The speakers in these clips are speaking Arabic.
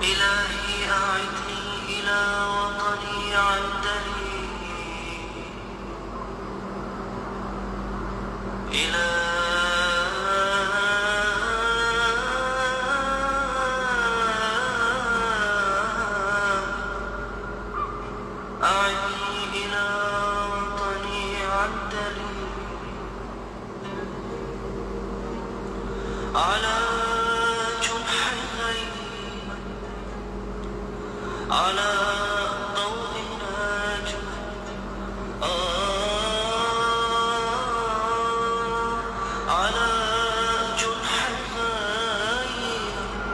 إلهي أعدني إلى وطني عندني أعدني إلى وطني عندني على جنح الغيم على ضوء نجم على جنح الغيم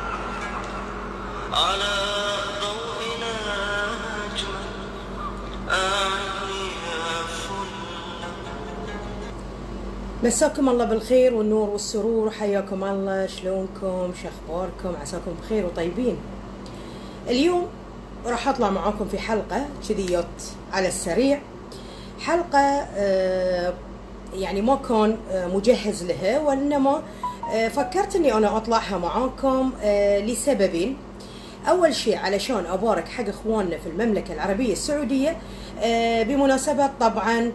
على ضوء نجم أعني فل. مساكم الله بالخير والنور والسرور، حياكم الله، شلونكم، شخباركم، عساكم بخير وطيبين. اليوم راح اطلع معاكم في حلقة كذيات على السريع، حلقة يعني ما كان مجهز لها، وانما فكرت اني انا اطلعها معاكم لسببين. اول شيء علشان ابارك حق اخواننا في المملكة العربية السعودية بمناسبة طبعا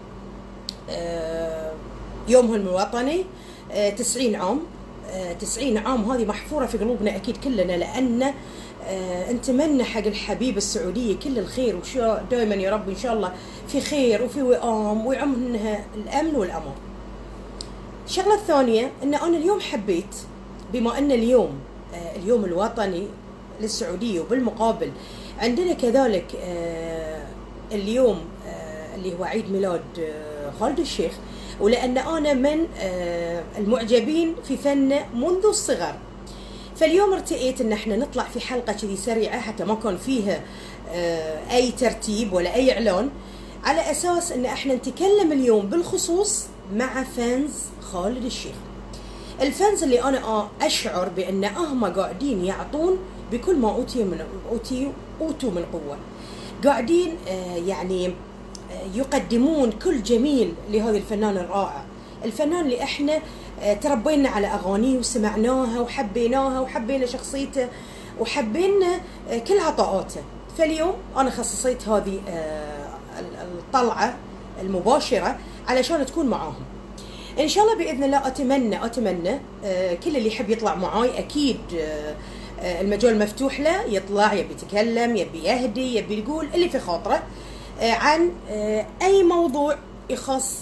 يومهم الوطني 90 عام. 90 عام هذه محفورة في قلوبنا أكيد كلنا، لأن نتمنى حق الحبيب السعودية كل الخير، دائما يا رب إن شاء الله في خير وفي وئام ويعمها الأمن والأمان. الشغلة الثانية أن أنا اليوم حبيت، بما أن اليوم اليوم الوطني للسعودية، وبالمقابل عندنا كذلك اليوم اللي هو عيد ميلاد خالد الشيخ، ولأن أنا من المعجبين في فنه منذ الصغر، فاليوم ارتئيت ان احنا نطلع في حلقة كذي سريعة، حتى ما كان فيها اي ترتيب ولا اي اعلان، على اساس ان احنا نتكلم اليوم بالخصوص مع فانز خالد الشيخ. الفانز اللي انا اشعر بان هم قاعدين يعطون بكل ما اوتوا من قوة، قاعدين يعني يقدمون كل جميل لهذه الفنانة الرائعة، الفنان اللي احنا تربينا على اغانيه وسمعناها وحبيناها وحبينا شخصيته وحبينا كل عطاءاته. فاليوم انا خصصيت هذه الطلعة المباشرة علشان تكون معاهم ان شاء الله باذن الله. اتمنى كل اللي يحب يطلع معاي اكيد المجال مفتوح له، يطلع، يبي يتكلم، يبي يهدي، يبي يقول اللي في خاطره عن اي موضوع يخص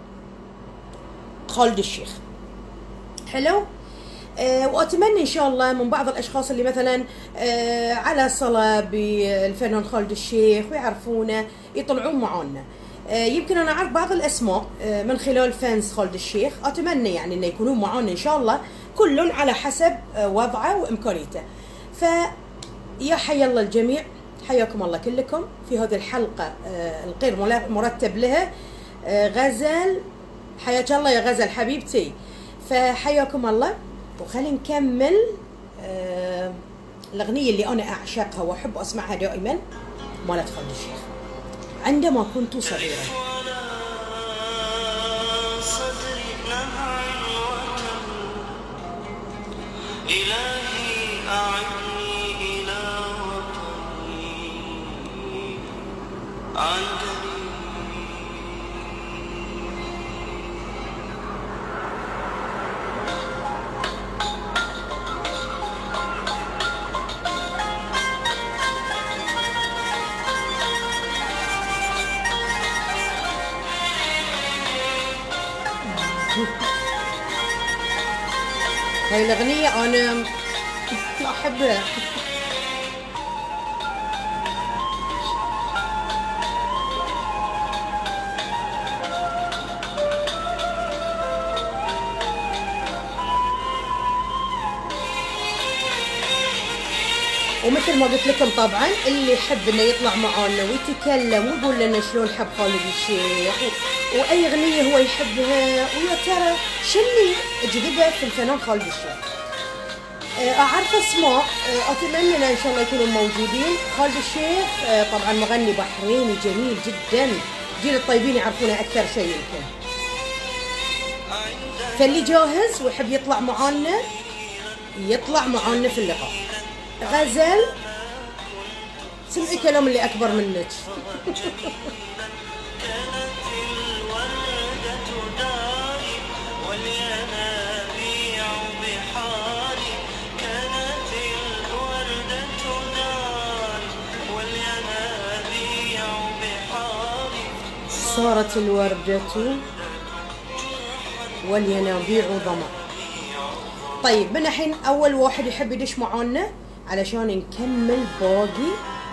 خالد الشيخ. حلو. واتمنى ان شاء الله من بعض الاشخاص اللي مثلا على صلة بالفنان خالد الشيخ ويعرفونه يطلعون معانا. يمكن انا اعرف بعض الاسماء من خلال فانز خالد الشيخ، اتمنى يعني انه يكونون معانا ان شاء الله، كل على حسب وضعه وامكانيته. فيا حي الله الجميع، حياكم الله كلكم في هذه الحلقة الغير مرتب لها. غزل، حياك الله يا غزل حبيبتي، فحياكم الله. وخلينا نكمل الأغنية اللي أنا أعشقها وأحب أسمعها دائما، مالت خالد الشيخ، عندما كنت صغيرة. إلهي أعدني إلى وطني عندني هاي الأغنية أنا أحبها. ومثل ما قلت لكم طبعا اللي يحب انه يطلع معانا ويتكلم ويقول لنا شلون حب خالد الشيخ واي اغنيه هو يحبها، ويا ترى شنو جذبه في الفنان خالد الشيخ. اعرف اسماء، اتمنى ان شاء الله يكونوا موجودين. خالد الشيخ طبعا مغني بحريني جميل جدا، جيل الطيبين يعرفونه اكثر شيء يمكن. فاللي جاهز ويحب يطلع معانا يطلع معانا في اللقاء. غزل سمعي كلام اللي اكبر منك. كانت الوردة داري والينابيع بحاري كانت الوردة داري والينابيع بحاري صارت الوردة والينابيع ظما. طيب من الحين اول واحد يحب يدش معانا علشان نكمل باقي.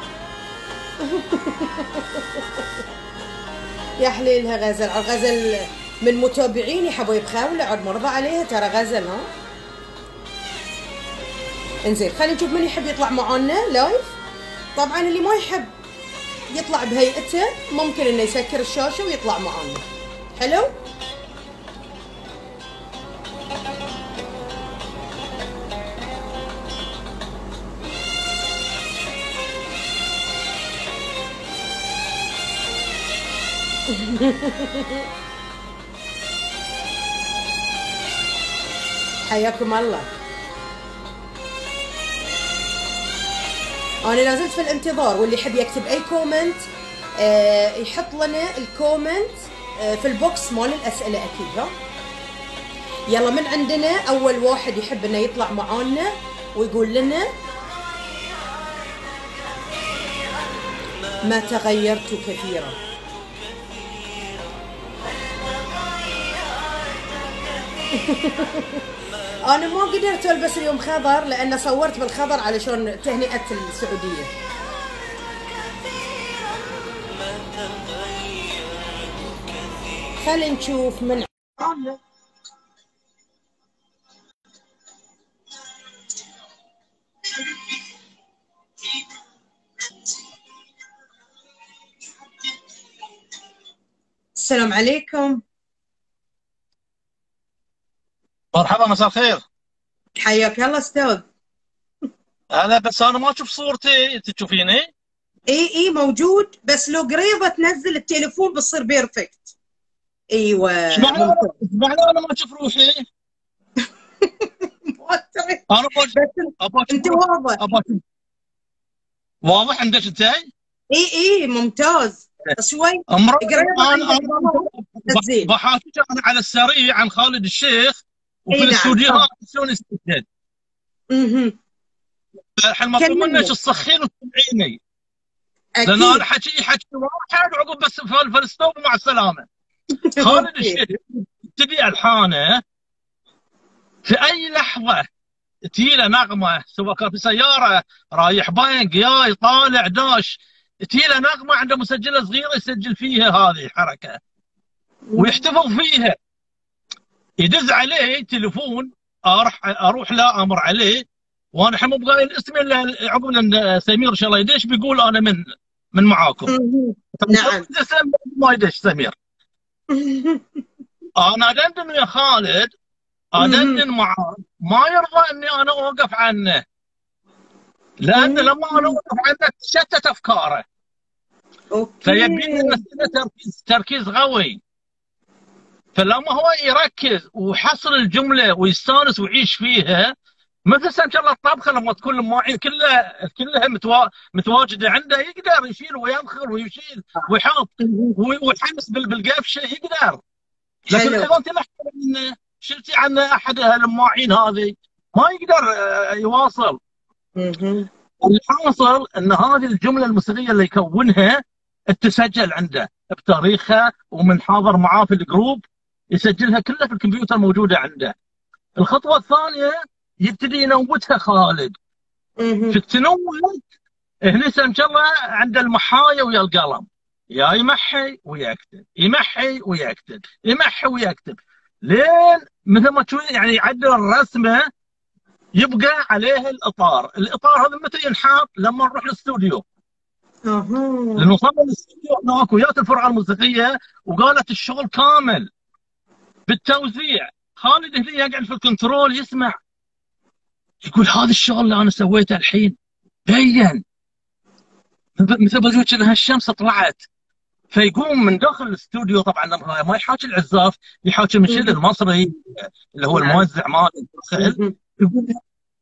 يا حليلها غزل. غزل من متابعيني حبايب خاولة عاد مرضى عليها ترى غزل. ها انزين خلينا نشوف من يحب يطلع معانا لايف. طبعا اللي ما يحب يطلع بهيئته ممكن انه يسكر الشاشة ويطلع معانا. حلو. حياكم الله. انا لازلت في الانتظار، واللي يحب يكتب اي كومنت يحط لنا الكومنت في البوكس مال الاسئله اكيد. ها يلا من عندنا اول واحد يحب انه يطلع معانا ويقول لنا ما تغيرت كثيرا. انا ما قدرت البس اليوم خضر لان صورت بالخضر علشان تهنئة السعودية. خلينا نشوف من السلام عليكم. مرحبا، مساء الخير. حياك الله استاذ. بس انا ما اشوف صورتي، انت تشوفيني؟ اي موجود، بس لو قريبه تنزل التليفون بتصير بيرفكت. ايوه ايش معنى انا ما اشوف روحي؟ انا ابغى انت واضح. واضح عندك انت؟ اي ممتاز. شوي بحاكيك انا على السريع عن خالد الشيخ وفي الاستوديوهات شلون يسجل. الحين مطلوب منك تصخين وتسمعيني. لان انا حكي واحد وعقب بس فلسطوب مع السلامه. خالد الشيخ تبي الحانه في اي لحظه تجي له نغمه، سواء كان في سياره رايح بنك جاي طالع داش، تجي له نغمه عنده مسجله صغيره يسجل فيها هذه الحركه ويحتفظ فيها. يدز عليه تليفون اروح لا امر عليه، وانا الحين مو بقايل اسمي الا عقب ان سمير ان شاء الله يدش بيقول انا من معاكم. نعم. ما يدش سمير. انا ادندن يا خالد، ادندن معاه ما يرضى اني انا اوقف عنه، لان لما انا اوقف عنه تشتت افكاره. فيبين تركيز قوي. فلما هو يركز ويحصل الجمله ويستانس ويعيش فيها، مثل ان شاء الله الطبخه لما تكون المواعين كلها متواجده عنده، يقدر يشيل وينخل ويشيل ويحط ويحمس بالقفشه يقدر. لكن اذا انت شلتي عن احد المواعين هذه ما يقدر يواصل. الحاصل ان هذه الجمله الموسيقيه اللي يكونها تسجل عنده بتاريخها، ومن حاضر معاه في الجروب يسجلها كلها في الكمبيوتر موجوده عنده. الخطوه الثانيه يبتدي ينوتها خالد. في تنوت هنا ان شاء الله عند المحايه ويا القلم، يا يمحي ويكتب، يمحي ويكتب، يمحي ويكتب، لين مثل ما تشوف يعني يعدل الرسمه يبقى عليه الاطار. الاطار هذا متى ينحط؟ لما نروح الاستوديو. لانه صمم الاستوديو هناك ويات الفرعه الموسيقيه وقالت الشغل كامل بالتوزيع. خالد هنا يقعد في الكنترول يسمع، يقول هذا الشغل اللي انا سويته الحين بين مثل ما تقول هالشمس طلعت. فيقوم من داخل الاستوديو، طبعا ما يحاكي العزاف، يحاكي المنشد المصري اللي هو الموزع مال الداخل، يقول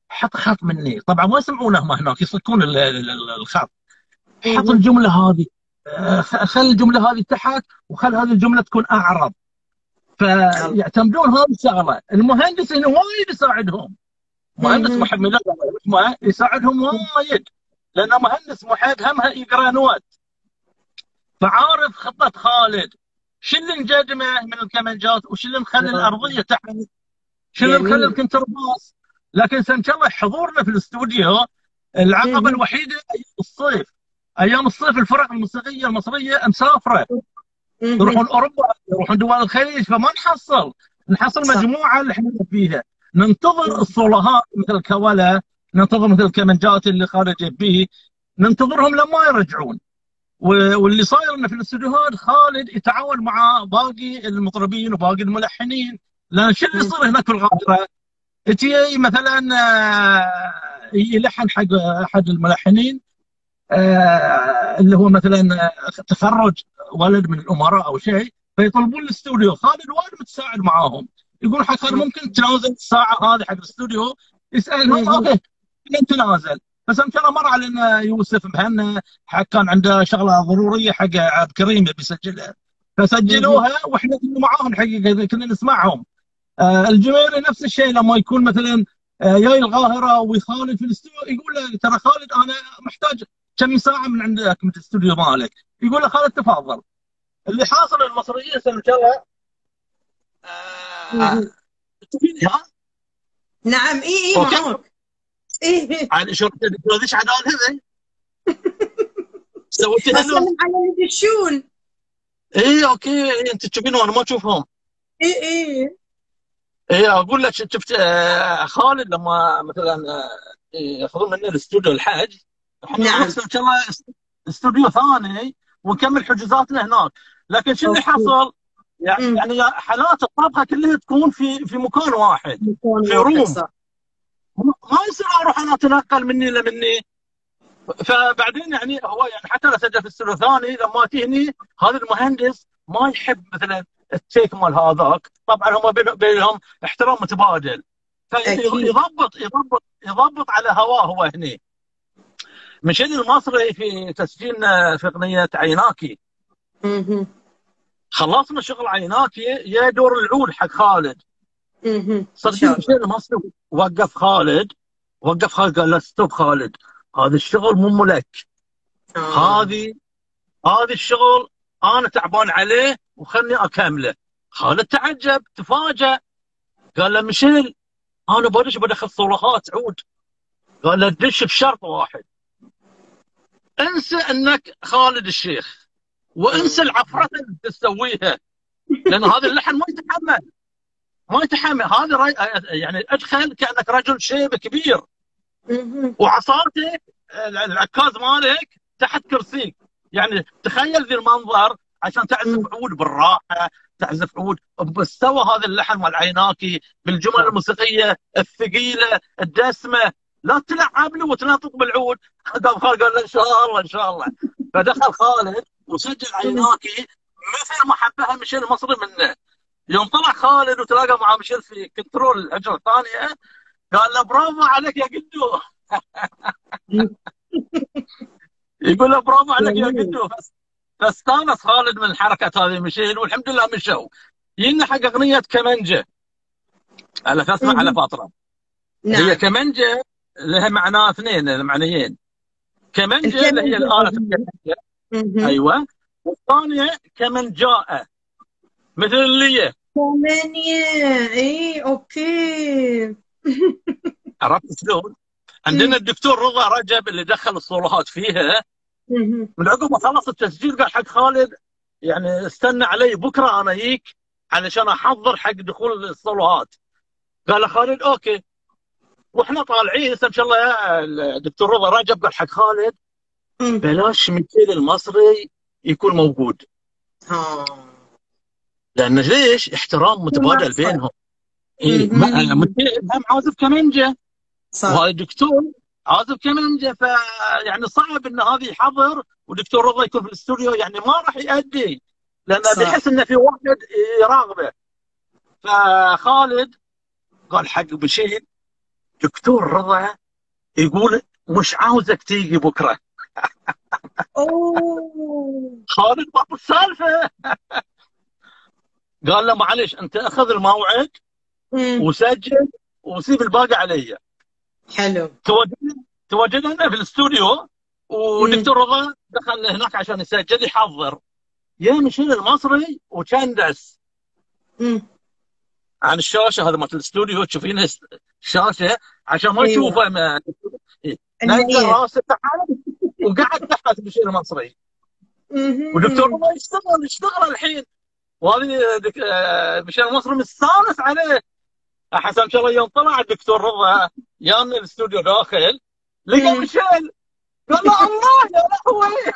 حط خط مني، طبعا ما يسمعونه هم هناك يصكون الخط. حط الجمله هذه، خلي الجمله هذه تحت، وخل هذه الجمله تكون اعرض. فيعتمدون هذه الشغله. المهندس هنا وايد يساعدهم، مهندس محب يساعدهم وايد، لانه مهندس محب هم يقرا نوت، فعارف خطه خالد شو اللي نقدمه من الكمنجات، وش اللي نخلي الارضيه تحت، شو اللي نخلي الكنترباس. لكن ان شاء الله حضورنا في الاستوديو العقبه الوحيده ايام الصيف الفرق الموسيقيه المصريه مسافره، يروحون اوروبا، يروحون دول الخليج، فما نحصل مجموعه اللي احنا فيها. ننتظر الصولهات مثل الكولا، ننتظر مثل الكمنجات اللي خارج به، ننتظرهم لما يرجعون. واللي صاير انه في الاستديوهات خالد يتعاون مع باقي المطربين وباقي الملحنين، لان شو اللي يصير هناك في الغابه؟ تي مثلا يلحن حق احد الملحنين اللي هو مثلا تخرج ولد من الامراء او شيء، فيطلبون الاستوديو. خالد وايد متساعد معاهم، يقول حق خالد ممكن تنازل الساعه هذه حق الاستوديو، يسالهم اوكي نتنازل. بس ان شاء الله مر علينا يوسف مهنا حق كان عنده شغله ضروريه حق عبد الكريم بيسجلها، فسجلوها واحنا كنا معاهم حقيقه كنا نسمعهم. الجميري نفس الشيء، لما يكون مثلا جاي القاهره ويخالد في الاستوديو يقول له ترى خالد انا محتاج كم ساعه من عندك من الاستوديو مالك، يقول له خالد تفضل. اللي حاصل المصريين ان شاء الله نعم اي معك. عاد شو ذيش عدال هذا سويتي هلو على الدشون. اوكي انت تشوفينهم وانا ما اشوفهم. اقول لك شفت خالد لما مثلا ياخذون منا الاستوديو الحج، احنا نرسل ان شاء الله استوديو ثاني ونكمل حجوزاتنا هناك. لكن شو اللي حصل؟ يعني حالات الطبخه كلها تكون في مكان واحد، في روم. ما يصير اروح انا اتنقل مني لمني. فبعدين يعني هو يعني حتى لو سجل في استوديو ثاني لما تهني هذا المهندس ما يحب مثلا التيك مال هذاك، طبعا هم بينهم احترام متبادل، فيضبط على هواه هو هني. مشيل المصري في تسجيلنا في اغنيه عيناكي، خلصنا شغل عيناكي يا دور العود حق خالد. صدق مشيل المصري وقف خالد قال لا ستوب خالد، هذا الشغل مو ملك، هذا الشغل انا تعبان عليه وخلني اكمله. خالد تعجب تفاجأ، قال له مشيل انا بدخل صولات عود. قال له دش بشرط واحد، انسى انك خالد الشيخ وانسى العفره اللي تسويها، لان هذا اللحن ما يتحمل. هذا يعني ادخل كانك رجل شيب كبير وعصارتك العكاز مالك تحت كرسيك، يعني تخيل ذي المنظر عشان تعزف عود بالراحه، تعزف عود بمستوى هذا اللحن مال عيناكي بالجمل الموسيقيه الثقيله الدسمه، لا تلعب له وتنطق بالعود. قال له ان شاء الله. فدخل خالد وسجل عيناكي مثل ما حبها مشيل المصري منه. يوم طلع خالد وتلاقى مع مشيل في كنترول الهجره الثانيه، قال له برافو عليك يا قدو. يقول له برافو عليك يا قدو. فاستانس خالد من الحركات هذه مشيل، والحمد لله مشوا. ينا حق اغنيه كمنجه على تسمع على فتره. هي كمنجه لها معنى اثنين، المعنيين. كمنجه اللي هي الاله الكمنجه، ايوه، والثانيه كمنجاء مثل اللي كمانية. اوكي. عرفت شلون؟ عندنا الدكتور رضا رجب اللي دخل الصولات فيها، من عقب ما خلص التسجيل قال حق خالد يعني استنى علي بكره انا اجيك علشان احضر حق دخول الصولات. قال له خالد اوكي. واحنا طالعين ان شاء الله الدكتور رضا رجب قال حق خالد بلاش ميكيل المصري يكون موجود. لان ليش؟ احترام متبادل بينهم. ميكيل هم عازف كمنجه وهذا الدكتور عازف كمنجه، فيعني صعب ان هذا يحضر ودكتور رضا يكون في الاستوديو، يعني ما راح يؤدي، لانه بيحس انه في واحد يراقبه. فخالد قال حق بشير دكتور رضا يقول مش عاوزك تيجي بكره. اوه. خالد بط السالفه، قال له معلش انت اخذ الموعد وسجل وسيب الباقي علي. حلو. تواجدنا في الاستوديو، ودكتور رضا دخل هناك عشان يسجل يحضر. يا مشيل المصري وكان دس عن الشاشه، هذا مالت الاستوديو تشوفين الشاشه عشان ما تشوفه. أيوة. نزل راسه تحت وقعد تحت مشيل المصري. ودكتور رضا يشتغل الحين، وهذه مشيل المصري مستانس عليه. احس ان شاء الله يوم طلع الدكتور رضا يامن الاستوديو داخل لقى مشيل، قال له الله يا لهوي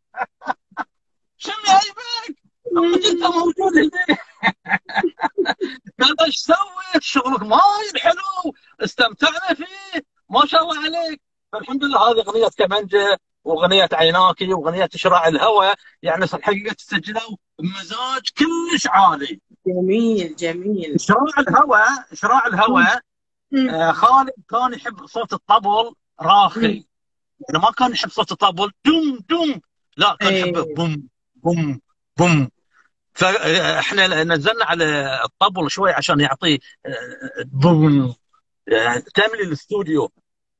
شو جايبك؟ انت موجود هنا. قال ايش سويت؟ شغلك وايد حلو، استمتعنا فيه، ما شاء الله عليك. فالحمد لله هذه اغنيه كمانجه واغنيه عيناكي واغنيه شراع الهوى، يعني الحقيقه تسجلوا بمزاج كلش عالي. جميل جميل. شراع الهوى خالد كان يحب صوت الطبل راخي، يعني ما كان يحب صوت الطبل دم دم، لا كان يحب بوم بوم بوم. فاحنا نزلنا على الطبل شوي عشان يعطيه بوم، تملي الاستوديو.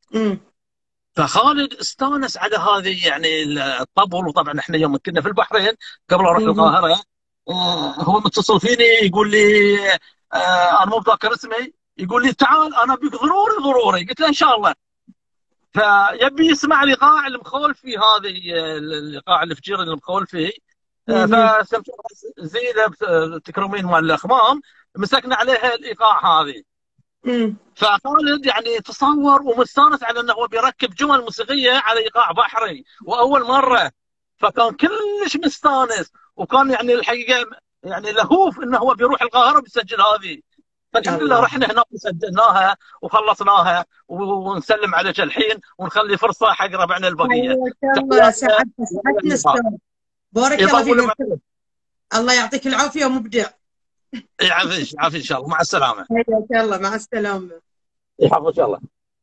فخالد استانس على هذه يعني الطبل. وطبعا احنا يوم كنا في البحرين قبل اروح القاهره، هو متصل فيني يقول لي انا مو متذكر اسمي، يقول لي تعال انا بك ضروري. قلت له ان شاء الله. فيبي يسمع الايقاع المخولفي، هذه الايقاع الفجير اللي مخولفي. فسمعت زينه تكرمين مال الاخمام مسكنا عليها الايقاع هذه. فخالد يعني تصور ومستانس على انه هو بيركب جمل موسيقيه على ايقاع بحري واول مره، فكان كلش مستانس، وكان يعني الحقيقه يعني لهوف انه هو بيروح القاهره بيسجل هذه. فالحمد لله رحنا هناك وسجلناها وخلصناها ونسلم عليك الحين ونخلي فرصه حق ربعنا البقيه. الله سعدتنا استاذ، بارك الله فيك، الله يعطيك العافيه ومبدع. يعافيك ان شاء الله، مع السلامه. حياك الله، مع السلامه. يحفظك الله.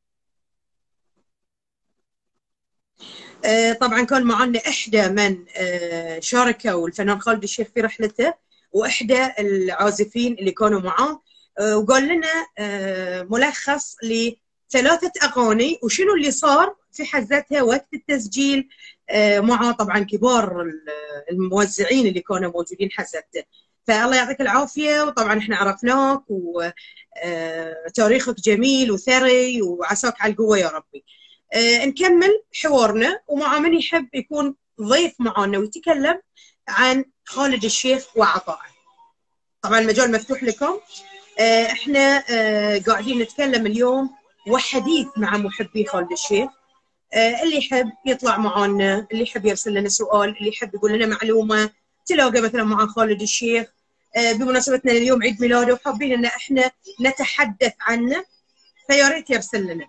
طبعا كان معنا احدى من شاركوا الفنان خالد الشيخ في رحلته، واحدى العازفين اللي كانوا معاه، وقال لنا ملخص لثلاثه اغاني وشنو اللي صار في حزتها وقت التسجيل مع طبعا كبار الموزعين اللي كانوا موجودين حزتها. فالله يعطيك العافيه، وطبعا احنا عرفناك وتاريخك جميل وثري وعساك على القوه يا ربي. نكمل حوارنا، ومع من يحب يكون ضيف معنا ويتكلم عن خالد الشيخ وعطائه. طبعا المجال مفتوح لكم. احنا قاعدين نتكلم اليوم وحديث مع محبي خالد الشيخ. اللي يحب يطلع معنا، اللي يحب يرسل لنا سؤال، اللي يحب يقول لنا معلومه تلاقى مثلا مع خالد الشيخ بمناسبتنا اليوم عيد ميلاده وحابين ان احنا نتحدث عنه، فيا ريت يرسل لنا.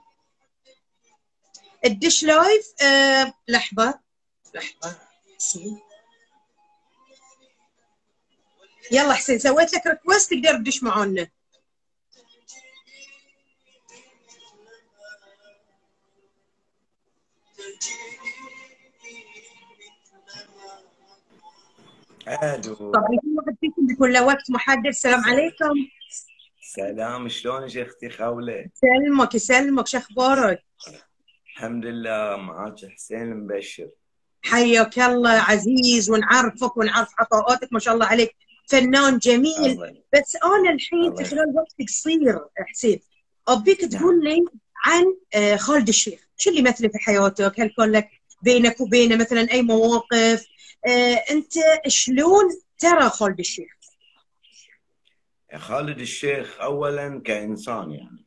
الدش لايف. لحظه يلا حسين، سويت لك ريكوست تقدر تدش معنا. طبعا كل واحد فيكم بيكون له وقت محدد. السلام عليكم. سلام، شلونك يا اختي خوله؟ يسلمك، شو اخبارك؟ الحمد لله، معاك حسين المبشر. حياك الله عزيز، ونعرفك ونعرف عطاءاتك، ما شاء الله عليك فنان جميل. بس انا الحين في خلال وقت قصير حسين ابيك تقول لي عن خالد الشيخ، شو اللي يمثله في حياتك؟ هل كان لك بينك وبينه مثلا اي مواقف؟ انت شلون ترى خالد الشيخ؟ خالد الشيخ اولا كانسان يعني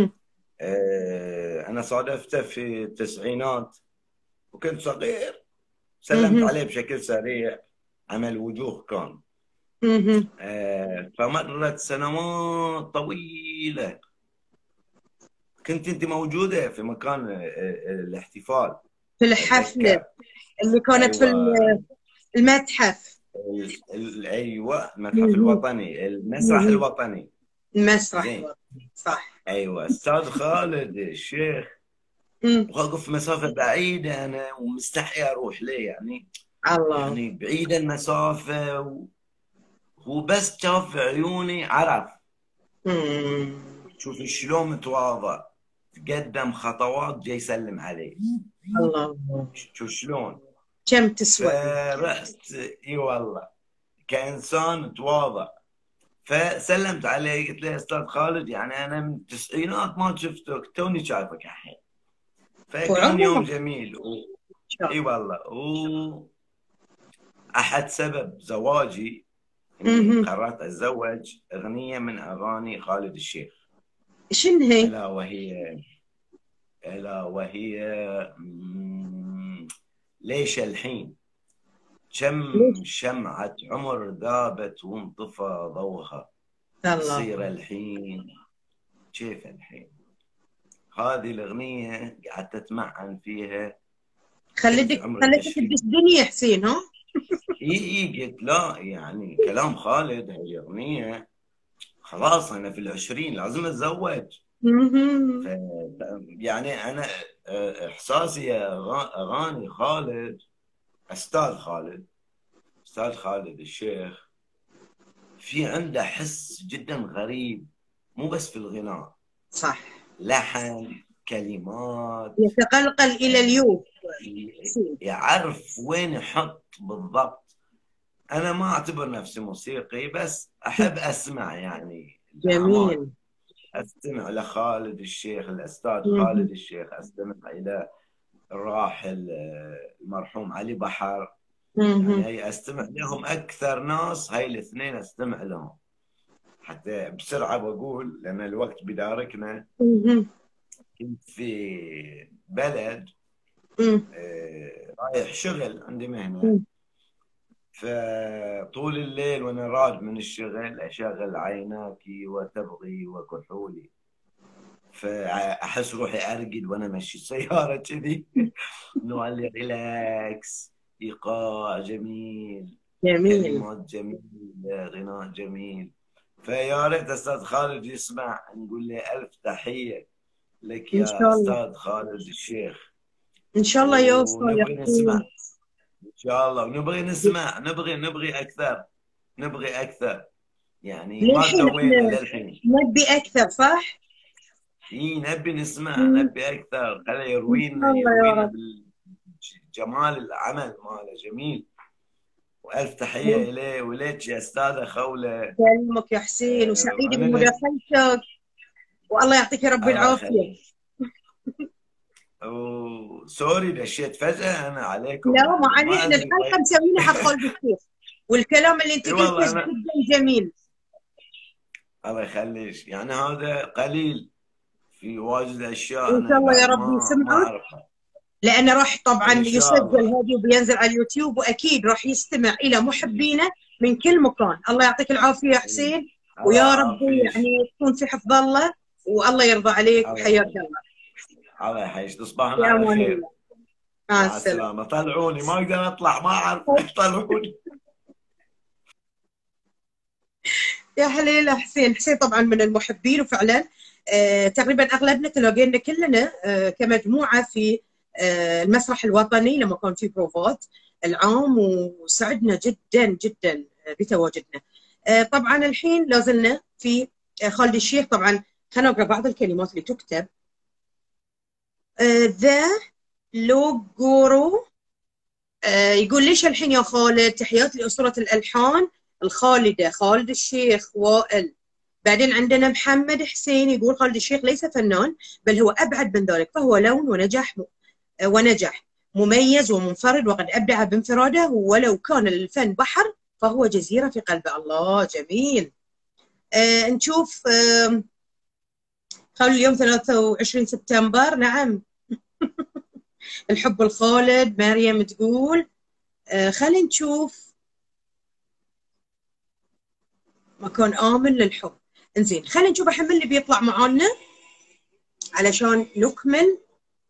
انا صادفته في التسعينات وكنت صغير، سلمت عليه بشكل سريع، عمل وجوه كان. فمرت سنوات طويله كنت انت موجوده في مكان الاحتفال، في الحفله اللي كانت أيوة. في المتحف. ايوه المتحف الوطني، المسرح الوطني. المسرح زين. الوطني صح. ايوه استاذ خالد الشيخ مم. واقف مسافه بعيده، انا ومستحي اروح ليه يعني. الله. يعني بعيده المسافه هو بس شاف في عيوني عرف. مم. شوف شلون متواضع، تقدم خطوات جاي يسلم علي. الله. شوف شلون. كم تسوى. فرحت اي والله كانسان متواضع. فسلمت عليه قلت له استاذ خالد يعني انا من التسعينات ما شفتك، توني شايفك الحين. فكان يوم وعمرك جميل ان شاء اي الله. والله. احد سبب زواجي اني مهم. قررت اتزوج اغنيه من اغاني خالد الشيخ، شنو هي؟ الا وهي ليش الحين كم ليش؟ شمعة عمر ذابت وانطفى ضوها، الله. يصير الحين كيف الحين. هذه الأغنية قعدت أتمعن فيها كنت خلتك عمري خلتك تدش 20. دنيا حسين ها؟ إي قلت لا يعني كلام خالد هذه أغنية خلاص أنا في 20 لازم أتزوج. ف مهم. يعني أنا إحساسي أغاني خالد، أستاذ خالد الشيخ في عنده حس جدا غريب، مو بس في الغناء، صح. لحن، كلمات، يتقلقل الى اليوم حسين. يعرف وين يحط بالضبط. انا ما اعتبر نفسي موسيقي بس احب اسمع يعني الاعمال. جميل. استمع لخالد الشيخ، الاستاذ مهم. خالد الشيخ، استمع الى الراحل المرحوم علي بحر. يعني مهم. هي استمع لهم اكثر ناس، هاي الاثنين استمع لهم. حتى بسرعه بقول لان الوقت بداركنا. مهم. كنت في بلد مم. رايح شغل، عندي مهنه. مم. فطول الليل وانا راد من الشغل اشغل عيناك وتبغي وكحولي، فاحس روحي ارقد وانا ماشي السياره كذي. نوع اللي ريلاكس، ايقاع جميل، جميل. كلمات جميله، غناء جميل. فيا ريت استاذ خالد يسمع، نقول له الف تحيه لك ان يا شاء الله. استاذ خالد الشيخ. ان شاء الله يوصل يا ونبغي نسمع حسين. ان شاء الله، ونبغي نسمع، نبغي اكثر، نبغي اكثر. يعني ما للحين سوينا احنا للحين. نبي اكثر صح؟ اي نبي نسمع، مم. نبي اكثر. خليه ان شاء يروينا الله يا يروينا رب. بالجمال العمل ماله جميل. والف تحيه اليه ولك يا استاذه خوله. سلمك يا حسين وسعيدة انا لك بمداخلتك والله يعطيك يا رب الله العافية. يخليك. وسوري دشيت فجاه انا عليكم، لا ما يعني علي، ما احنا ادري. الحلقة طيب مسوينها حق خالد الشيخ والكلام اللي انت اي قلته والله انا جدا جميل. الله يخليك، يعني هذا قليل في واجد اشياء ان شاء انا الله يا بعد رب ما يسمعك اعرفها. لانه راح طبعا ان شاء يسجل الله. هذه وبينزل على اليوتيوب واكيد راح يستمع الى محبينه من كل مكان. الله يعطيك العافية يا حسين الله ويا رب يعافيك. يعني تكون في حفظ الله والله يرضى عليك الله وحياك يخليك. الله. الله يحييك، تصبحون في على امان خير. الله. مع مع السلامة. السلامة. طلعوني ما اقدر اطلع، ما اعرف طلعوني. يا حليل حسين. حسين طبعا من المحبين وفعلا تقريبا اغلبنا تلاقينا كلنا كمجموعه في المسرح الوطني لما كان في بروفات العام وسعدنا جدا جدا بتواجدنا. طبعا الحين لازلنا في خالد الشيخ. طبعا خلينا نقرا بعض الكلمات اللي تكتب. ذا لوجورو يقول ليش الحين يا خالد؟ تحياتي لأسرة الألحان الخالدة خالد الشيخ وائل. بعدين عندنا محمد حسين يقول خالد الشيخ ليس فنان بل هو أبعد من ذلك، فهو لون ونجح مميز ومنفرد وقد أبدع بانفراده، ولو كان الفن بحر فهو جزيرة في قلبه. الله جميل. نشوف قالوا اليوم 23 سبتمبر. نعم. الحب الخالد. مريم تقول خلينا نشوف مكان آمن للحب. انزين خلينا نشوف الحين اللي بيطلع معانا علشان نكمل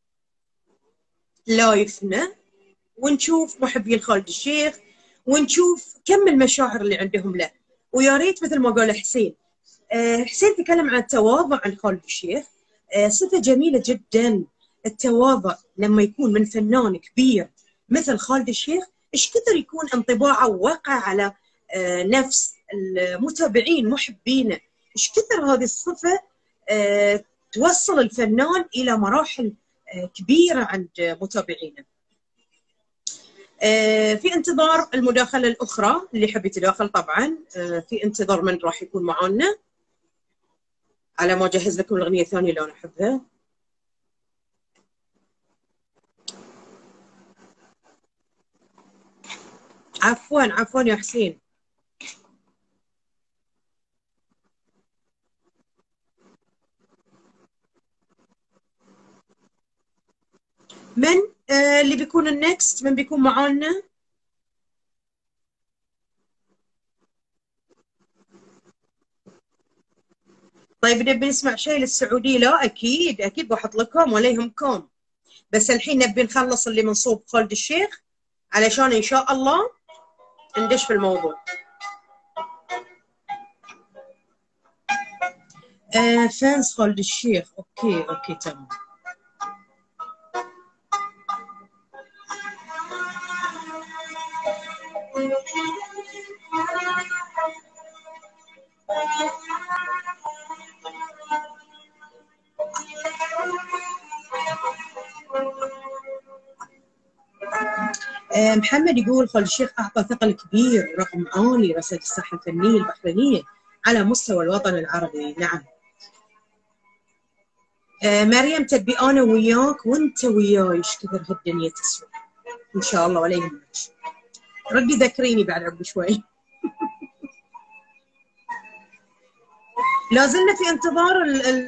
لايفنا ونشوف محبين خالد الشيخ ونشوف كم المشاعر اللي عندهم له. ويا ريت مثل ما قال حسين حسين تكلم عن التواضع عند خالد الشيخ. صفة جميلة جدا التواضع لما يكون من فنان كبير مثل خالد الشيخ، ايش كثر يكون انطباعه واقع على نفس المتابعين محبينه، ايش كثر هذه الصفة توصل الفنان إلى مراحل كبيرة عند متابعينه. في انتظار المداخلة الأخرى اللي يحب يتداخل طبعا. في انتظار من راح يكون معانا على ما أجهز لكم الأغنية الثانية اللي أنا أحبها. عفوا يا حسين. من اللي بيكون النكست؟ من بيكون معانا؟ طيب نبي نسمع شيء للسعودية؟ لا أكيد بحط لكم ولا يهمكم، بس الحين نبي نخلص اللي من صوب خالد الشيخ علشان إن شاء الله ندش في الموضوع. فانس خالد الشيخ. أوكي تمام. محمد يقول خالد الشيخ أعطى ثقل كبير ورقم عالي رصد الساحة الفنية البحرينية على مستوى الوطن العربي. نعم. مريم تبي أنا وياك وأنت وياي إيش كثر هالدنيا تسوى. إن شاء الله ولا يهمك. ردي ذكريني بعد عقب شوي. لازلنا في انتظار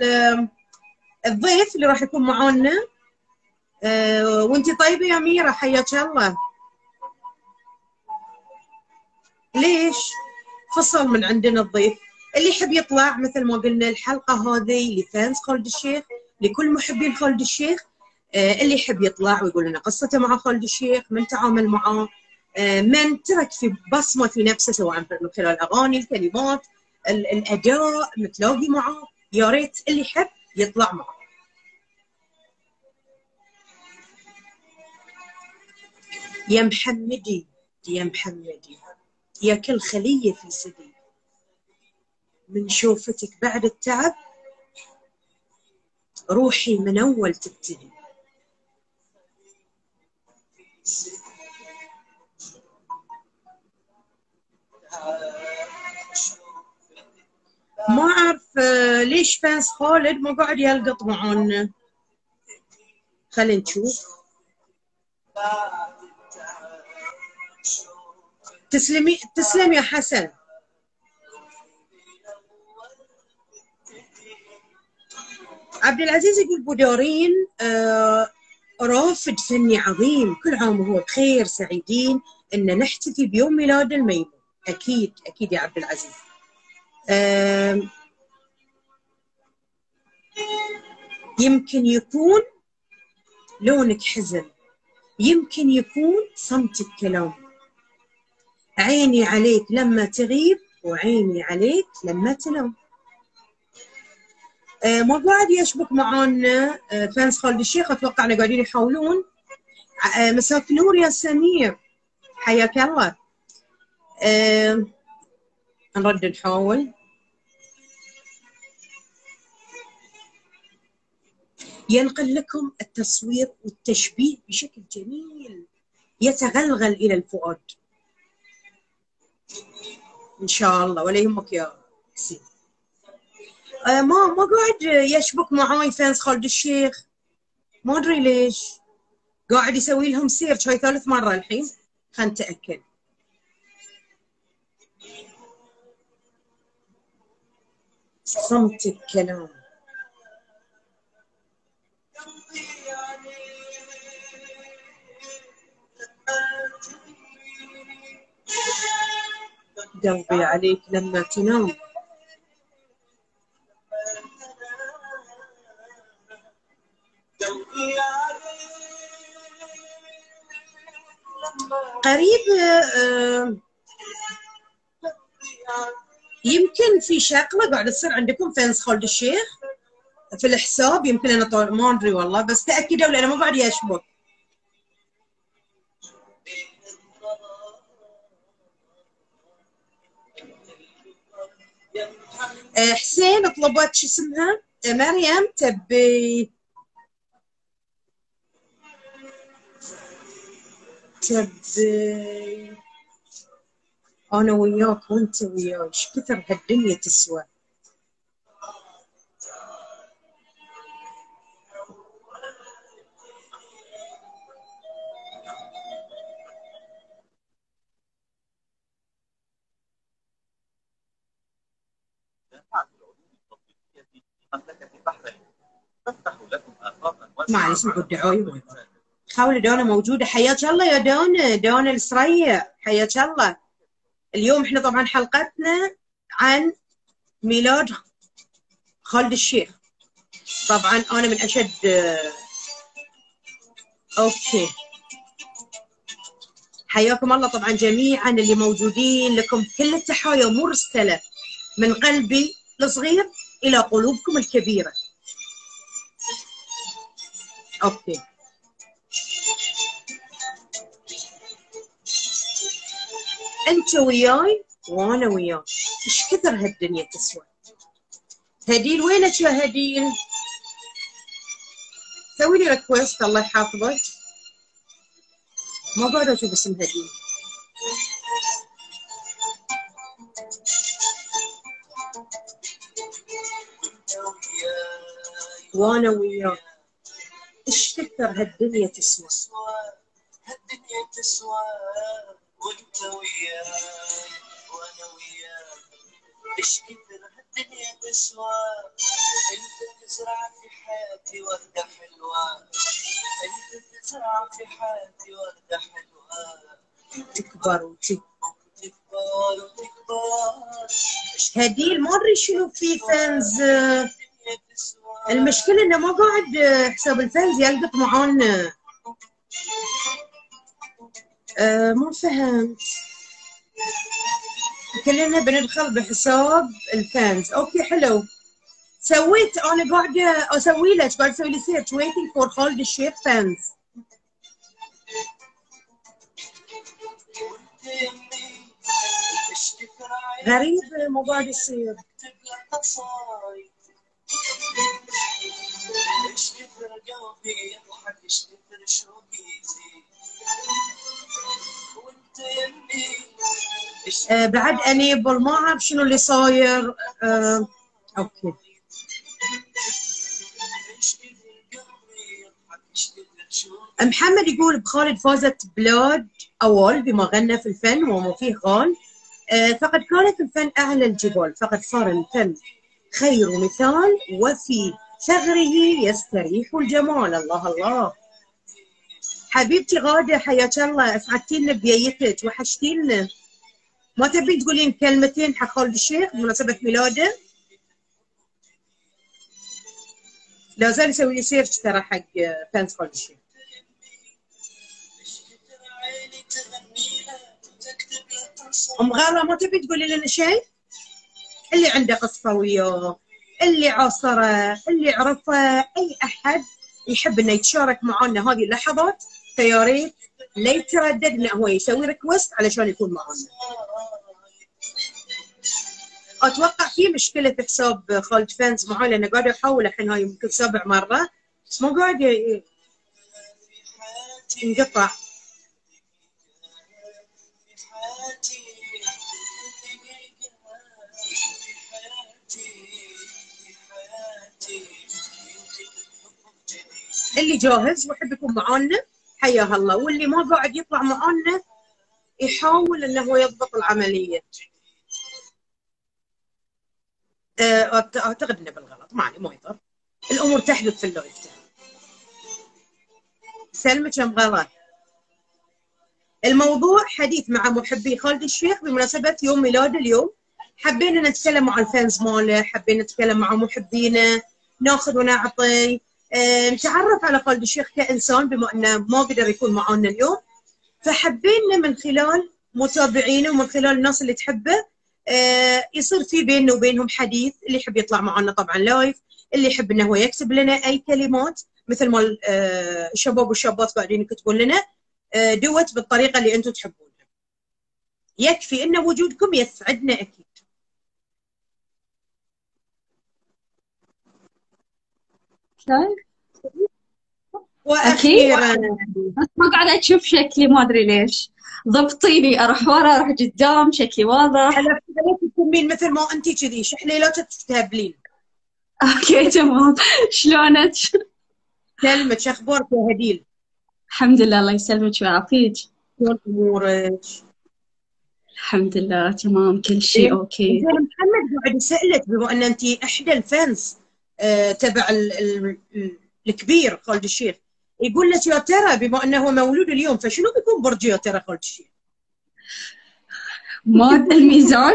الضيف اللي راح يكون معانا. وانتي طيبة يا ميرا، حياك الله. ليش فصل من عندنا الضيف؟ اللي يحب يطلع مثل ما قلنا الحلقة هذه لفانز خالد الشيخ، لكل محبين خالد الشيخ. اللي يحب يطلع ويقول لنا قصته مع خالد الشيخ، من تعامل معه، من ترك في بصمة في نفسه سواء من خلال أغاني، الكلمات، الأداء، متلاقي معه، يا ريت اللي يحب يطلع معه. يا محمدي يا كل خلية في سدي، من شوفتك بعد التعب روحي من أول تبتدي. ما أعرف ليش فانس خالد ما قاعد يلقط معانا. خلينا نشوف. تسلم يا حسن. عبد العزيز يقول بودارين رافد فني عظيم، كل عام وهو بخير، سعيدين ان نحتفي بيوم ميلاد الميمون. اكيد يا عبد العزيز. يمكن يكون لونك حزن، يمكن يكون صمتك كلام، عيني عليك لما تغيب وعيني عليك لما تنام. ما قاعد يشبك معانا فانس خالد الشيخ، اتوقع انه قاعدين يحاولون. مساك نور يا سمير، حياك الله. نرد نحاول. ينقل لكم التصوير والتشبيه بشكل جميل يتغلغل إلى الفؤاد إن شاء الله ولا يهمك يا حسين. ما قاعد يشبك معاي فانس خالد الشيخ، ما أدري ليش. قاعد يسوي لهم سيرش، هاي ثالث مرة الحين. خلنا نتأكد. صمت الكلام. قلبي عليك لما تنام. قريب يمكن في شغله قاعد تصير عندكم فانز خالد الشيخ في الحساب، يمكن انا ما ادري والله، بس تاكدوا لان ما قاعد يشبك. حسين طلبت شو اسمها؟ مريم تبي انا وياك وانت وياي، ايش كثر هالدنيا تسوى. معلش نقول دعاوي. حاول دونا موجوده، حياك الله يا دونا السريع، حياك الله. اليوم احنا طبعا حلقتنا عن ميلاد خالد الشيخ. طبعا انا من اشد اوكي حياكم الله طبعا جميعا اللي موجودين، لكم كل التحايا مرسله من قلبي الصغير الى قلوبكم الكبيره. اوكي انت وياي وانا وياك، ايش كثر هالدنيا تسوى. هديل وينك يا هديل؟ سوي لي ريكوست الله يحافظك. ما قاعده اشوف اسم هديل. وانا وياك ايش كثر هالدنيا تسوى. هالدنيا تسوى وانت وياي وانا وياك، ايش كثر هالدنيا تسوى. انت تزرع في حياتي وردة حلوة، انت تزرع في حياتي وردة حلوة، تكبر وتكبر وتكبر. هديل ما ادري شنو في فانز. المشكله انه ما قاعد حساب الفانز يلقط معانا. ما فهمت. كلنا بندخل بحساب الفانز. اوكي حلو. سويت انا قاعده اسوي لك، قاعد اسوي لي سيرش ويتنج فور خالد الشيخ فانز. غريب ما قاعد يصير. ايش كثر قلبي يضحك، ايش كثر شوقي يزيد وانت يمي. بعد انيبل ما اعرف شنو اللي صاير. اوكي محمد يقول بخالد فازت بلاد اول بما غنى في الفن وما فيه غال. فقد كان في الفن اعلى الجبال، فقد صار الفن خير مثال وفي ثغره يستريح الجمال. الله الله. حبيبتي غاده حياك الله، اسعدتينا بجيتك وحشتينا. ما تبين تقولين كلمتين حق خالد الشيخ بمناسبه ميلاده؟ لا زال يسوي لي سيرش ترى حق فانز خالد الشيخ. ام غاله ما تبي تقولي لنا شيء؟ اللي عنده قصه وياه، اللي عاصره، اللي عرفه، اي احد يحب انه يتشارك معنا هذه اللحظات فيا ريت لا يتردد انه هو يسوي ريكوست علشان يكون معنا. اتوقع في مشكله في حساب خالد فانز معاه لانه قاعد احاول الحين هاي يمكن 7 مرات بس ما قاعد ينقطع. اللي جاهز ويحب يكون معانا حياه الله، واللي ما قاعد يطلع معانا يحاول انه هو يضبط العمليه. اعتقد انه بالغلط، ما يضر، الامور تحدث في اللايف. سلمك يا مغلا. الموضوع حديث مع محبي خالد الشيخ بمناسبه يوم ميلاده اليوم. حبينا نتكلم مع الفانز ماله، حبينا نتكلم مع محبينا، ناخذ ونعطي، نتعرف على خالد الشيخ كانسان بما انه ما قدر يكون معانا اليوم. فحبينا من خلال متابعينه ومن خلال الناس اللي تحبه يصير في بيننا وبينهم حديث، اللي يحب يطلع معنا طبعا لايف، اللي يحب انه هو يكتب لنا اي كلمات مثل ما الشباب والشابات قاعدين يكتبون لنا دوت بالطريقه اللي انتم تحبونها. يكفي ان وجودكم يسعدنا اكيد. واخيرا بس ما قاعدة أشوف شكلي، ما أدري ليش. ضبطيني، أروح ورا أروح قدام، شكلي واضح. على فكره تكونين مثل ما انت كذي شحليلات تهبلين. أوكي تمام. شلونك؟ سلمك، شو اخبارك يا هديل؟ الحمد لله، الله يسلمك ويعافيك. شلون امورك؟ الحمد لله تمام، كل شيء أوكي. محمد قاعد يسألك بما أن أنت إحدى الفانز تبع الكبير خالد الشيخ، يقول لك يا ترى بما أنه مولود اليوم فشنو بيكون برج يا ترى خالد الشيخ؟ ما الميزان.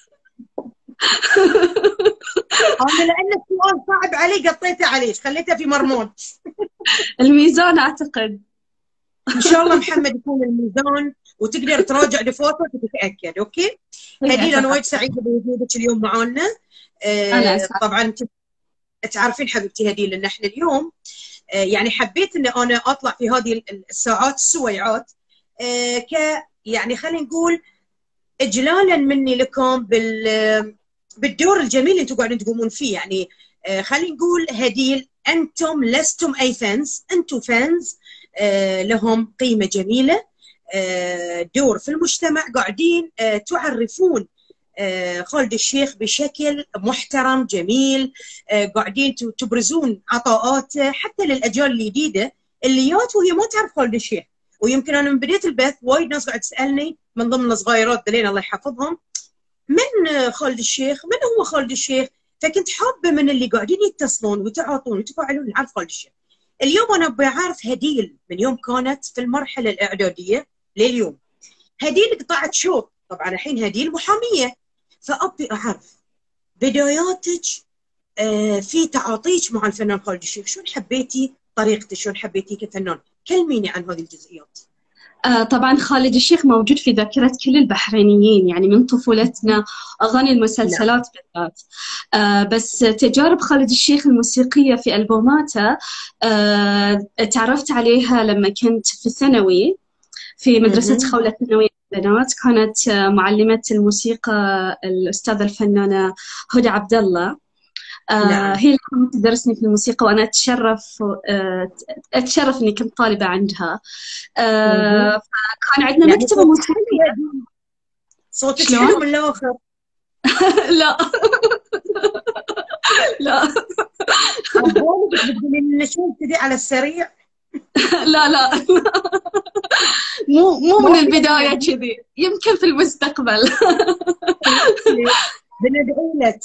أنا لأن السؤال صعب علي قطيته عليك، خليته في مرمون. الميزان أعتقد. إن شاء الله محمد يكون الميزان، وتقدر تراجع لفوتك وتتأكد. أوكي؟ هديل أنا وايد سعيدة بوجودك اليوم معانا. طبعا تعرفين حبيبتي هديل ان احنا اليوم يعني حبيت ان انا اطلع في هذه الساعات السويعات يعني خلينا نقول اجلالا مني لكم بالدور الجميل اللي انتم قاعدين تقومون فيه. يعني خلينا نقول هديل، انتم لستم اي فانز، انتم فانز لهم قيمه جميله، دور في المجتمع، قاعدين تعرفون خالد الشيخ بشكل محترم جميل، قاعدين تبرزون عطاءاته حتى للاجيال الجديده اللي جات وهي ما تعرف خالد الشيخ. ويمكن انا من بدايه البث وايد ناس قاعد تسالني من ضمن الصغيرات دلين الله يحفظهم، من خالد الشيخ؟ من هو خالد الشيخ؟ فكنت حابه من اللي قاعدين يتصلون وتعاطون وتفاعلون نعرف خالد الشيخ. اليوم انا ابي اعرف هديل من يوم كانت في المرحله الاعداديه لليوم. هديل قطعت شوط، طبعا الحين هديل محاميه، فأبي أعرف بداياتك في تعاطيك مع الفنان خالد الشيخ، شلون حبيتي طريقته، شلون حبيتي كفنان؟ كلميني عن هذه الجزئيات. طبعا خالد الشيخ موجود في ذاكرة كل البحرينيين، يعني من طفولتنا، أغاني المسلسلات بالذات. بس تجارب خالد الشيخ الموسيقية في ألبوماته تعرفت عليها لما كنت في الثانوي في مدرسة خولة ثانوية البنات. كانت معلمة الموسيقى الأستاذة الفنانة هدى عبد الله. هي اللي كانت تدرسني في الموسيقى، وأنا أتشرف إني كنت طالبة عندها. فكان عندنا يعني مكتبة موسيقية. صوتك حلو من الآخر. لا لا بتقولين لنا شو ابتدي على السريع؟ لا مو من البداية كذي، يمكن في المستقبل. بندعي لك.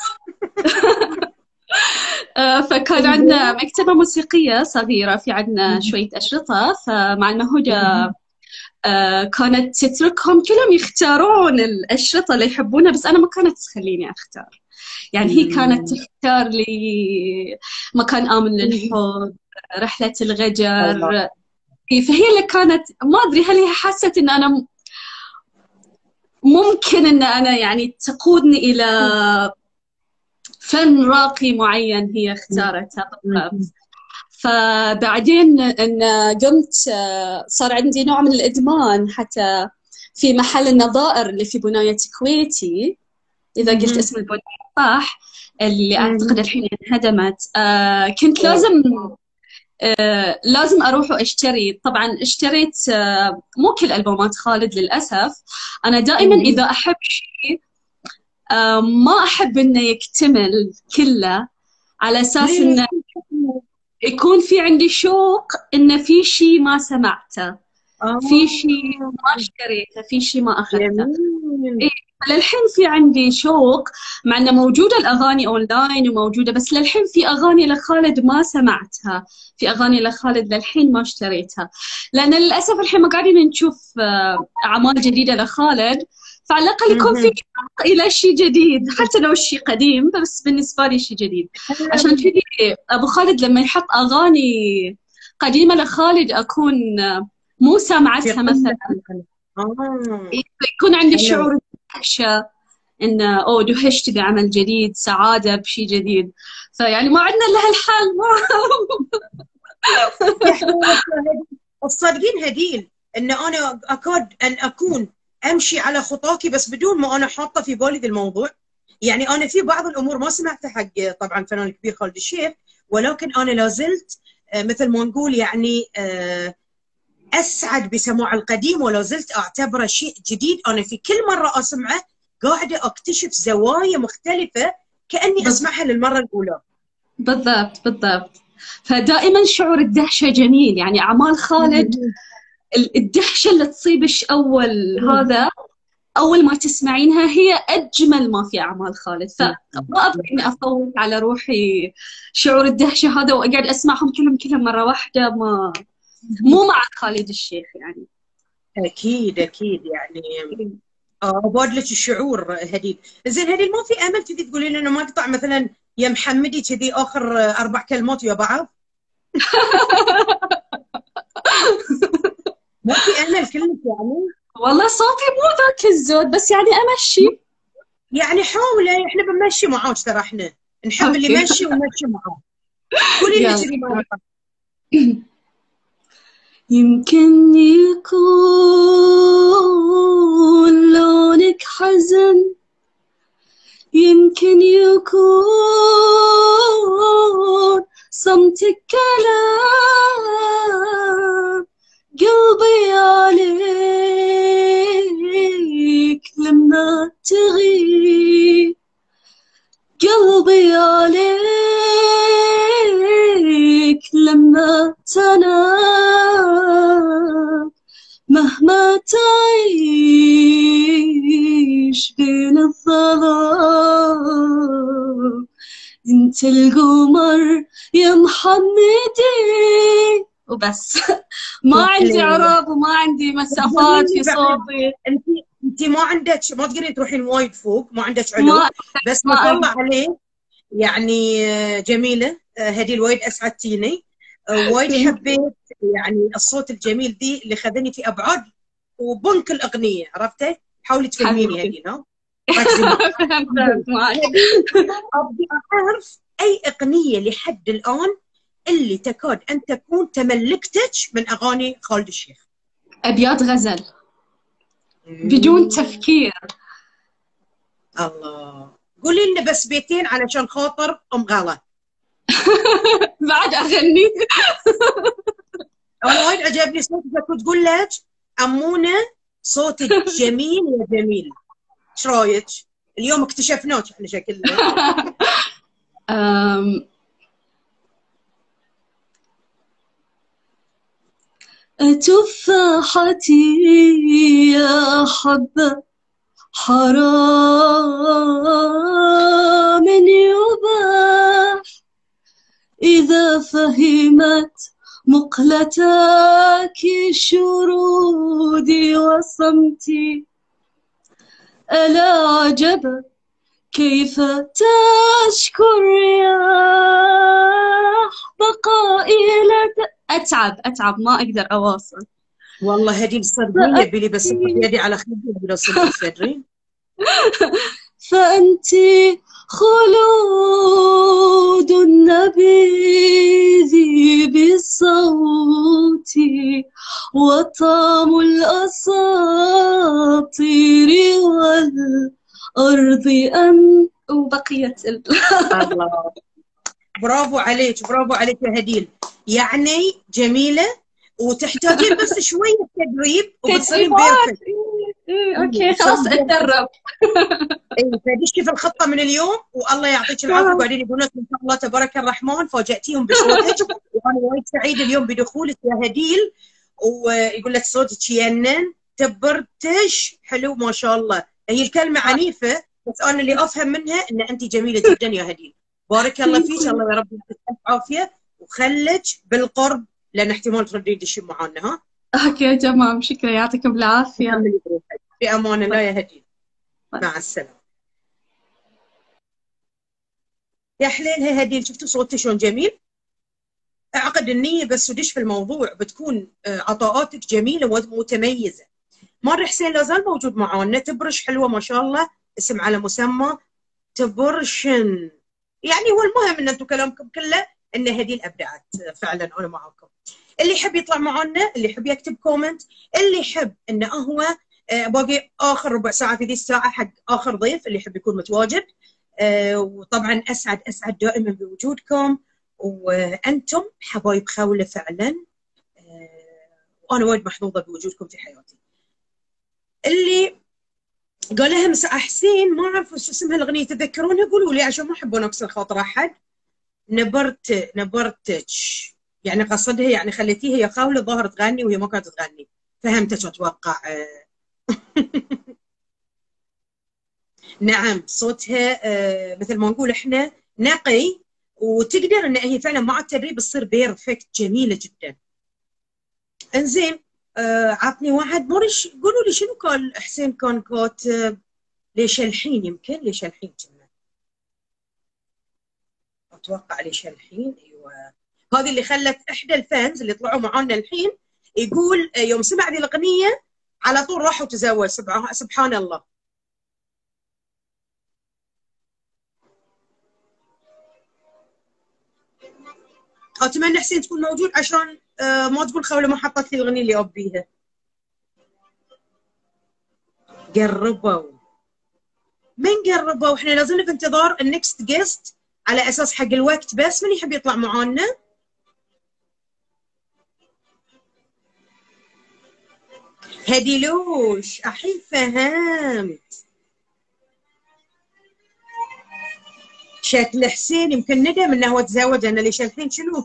فكان عندنا مكتبة موسيقية صغيرة، في عندنا شوية أشرطة، فمع هدى كانت تتركهم كلهم يختارون الأشرطة اللي يحبونها، بس أنا ما كانت تخليني أختار. يعني هي كانت تختار لي مكان آمن للحب، رحلة الغجر. فهي اللي كانت، ما أدري هل هي حست إن أنا ممكن إن أنا يعني تقودني إلى فن راقي معين هي اختارته بالضبط. فبعدين إن قمت صار عندي نوع من الإدمان، حتى في محل النظائر اللي في بناية كويتي، إذا قلت اسم البناية صح، اللي أعتقد الحين انهدمت. كنت لازم أروح وأشتري. طبعا اشتريت مو كل ألبومات خالد للأسف. أنا دائما إذا أحب شيء ما أحب إنه يكتمل كله، على أساس إنه يكون في عندي شوق إنه في شيء ما سمعته، في شيء ما اشتريته، في شيء ما أخذته. للحين في عندي شوق، مع إنه موجودة الأغاني أونلاين وموجودة، بس للحين في أغاني لخالد ما سمعتها، في أغاني لخالد للحين ما اشتريتها، لأن للأسف الحين ما قاعدين نشوف أعمال جديدة لخالد، فعلى الأقل يكون في شوق إلى شيء جديد، حتى لو شيء قديم، بس بالنسبة لي شيء جديد. عشان كذي أبو خالد لما يحط أغاني قديمة لخالد أكون مو سامعتها مثلا، يكون عندي شعور الوحشة إنه أوه دهشت بعمل جديد، سعادة بشيء جديد. فيعني ما عندنا إلا هالحل. الصادقين هديل ان انا اكاد ان اكون امشي على خطاكي بس بدون ما انا حاطه في بالي ذا الموضوع. يعني انا في بعض الامور ما سمعتها حق طبعا الفنان الكبير خالد الشيخ، ولكن انا لازلت مثل ما نقول يعني اسعد بسماع القديم، ولا زلت اعتبره شيء جديد. انا في كل مره اسمعه قاعده اكتشف زوايا مختلفه كاني اسمعها للمره الاولى. بالضبط بالضبط. فدائما شعور الدهشة جميل. يعني أعمال خالد الدهشة اللي تصيبش أول ما تسمعينها هي أجمل ما في أعمال خالد. فما أبغى إني أفوت على روحي شعور الدهشة هذا وأقعد أسمعهم كلهم مرة واحدة. مو مع خالد الشيخ يعني. اكيد يعني ابغى الشعور هديل. زين هديل، ما في امل تبي تقولي لنا مقطع مثلا يا محمدي كذي اخر 4 كلمات ويا بعض؟ ما في امل كلك يعني؟ والله صوتي مو ذاك الزود، بس يعني امشي يعني. حاولي، احنا بنمشي معاك ترى، احنا نحب اللي يمشي ونمشي معاه. قولي لي كذي مقطع. يمكن يكون لونك حزن، يمكن يكون صمتك كلام، قلبي عليك لما تغيب، قلبي عليك لما تنام، مهما تعيش بين الظلام، انت القمر يا محمدي. وبس. ما عندي عرب وما عندي مسافات في صوتي. انت ما عندك، ما تقدرين تروحين وايد فوق، ما عندك علو، بس ما شاء الله عليه يعني جميله هديل. وايد اسعدتيني، وايد حبيت يعني الصوت الجميل دي اللي خذني في ابعاد وبنك الاغنيه، عرفتي؟ حاولي تفهميني هديل. ها ابي اعرف اي اغنيه لحد الان اللي تكاد ان تكون تملكتك من اغاني خالد الشيخ. ابيات غزل بدون تفكير. الله، قولي لنا بس بيتين علشان خاطر ام غلا. بعد اغني. انا وايد عجبني صوتك، وتقول لك امونه صوتك جميل يا جميل. ايش رايك؟ اليوم اكتشفناك احنا شكلنا. تفاحتي يا حبة حرام يباح إذا فهمت مقلتك شرودي وصمتي. ألا عجب كيف تشكو الرياح بقائي أتعب ما أقدر أواصل. والله هدي صدقيني يبي لي بس يدي على خدي بلا صدرين. فأنت خلود النبيذ بالصوت وطعم الأساطير والأرض وبقية الله. برافو عليك، برافو عليك يا هديل. يعني جميلة وتحتاجين بس شوية تدريب وبتصيرين بيرفكت. اوكي خلاص اتدرب. فدشتي في الخطة من اليوم والله يعطيك العافية. وبعدين يقولون ان شاء الله تبارك الرحمن فاجأتيهم بصوتك، وانا وايد سعيدة اليوم بدخولك يا هديل. ويقول لك صوتك ينن تبرتش حلو ما شاء الله. هي الكلمة عنيفة بس انا اللي افهم منها ان انت جميلة جدا يا هديل. بارك الله فيك، الله يا رب يعطيك الف عافية وخلك بالقرب لان احتمال تردين تدشين معانا. ها اوكي تمام، شكرا يعطيكم العافية. في امان الله يا هديل، مع السلامة. يا حليلها هديل، شفتوا صوتي شلون جميل؟ اعقد النية بس ودش في الموضوع بتكون عطاءاتك جميلة ومتميزة. مار حسين لا زال موجود معانا، تبرش حلوة ما شاء الله، اسم على مسمى تبرشن. يعني هو المهم ان انتم كلامكم كله ان هذه الابداعات فعلا انا معاكم. اللي يحب يطلع معنا، اللي يحب يكتب كومنت، اللي يحب انه هو باقي اخر ربع ساعه في ذي الساعه حق اخر ضيف اللي يحب يكون متواجد. وطبعا اسعد دائما بوجودكم، وانتم حبايب خوله فعلا. وانا وايد محظوظه بوجودكم في حياتي. اللي قالها مساء حسين، ما اعرف وش اسمها الاغنيه، تذكرونها قولوا لي عشان ما احب انكسر خاطر احد. نبرتك، يعني قصدها يعني خليتيها يا خوله ظهر تغني وهي ما كانت تغني. فهمتك اتوقع. نعم صوتها مثل ما نقول احنا نقي، وتقدر ان هي فعلا مع التدريب تصير بيرفكت جميله جدا. انزين عطني واحد مورش، قولوا لي شنو قال حسين كان كاتب؟ ليش الحين؟ يمكن ليش الحين كنا اتوقع ليش الحين. ايوه هذه اللي خلت احدى الفانز اللي طلعوا معانا الحين يقول يوم سمع ذي الاغنيه على طول راح وتزوج. سبحان الله. اتمنى حسين تكون موجود عشان ما تقول خوله ما حطت لي الاغنيه اللي ابيها. قربوا، من قربوا؟ احنا لازلنا في انتظار النكست جيست على اساس حق الوقت. بس من يحب يطلع معانا؟ هديلوش الحين فهمت. شكل حسين يمكن ندم انه هو تزوج. انا ليش الحين شنو؟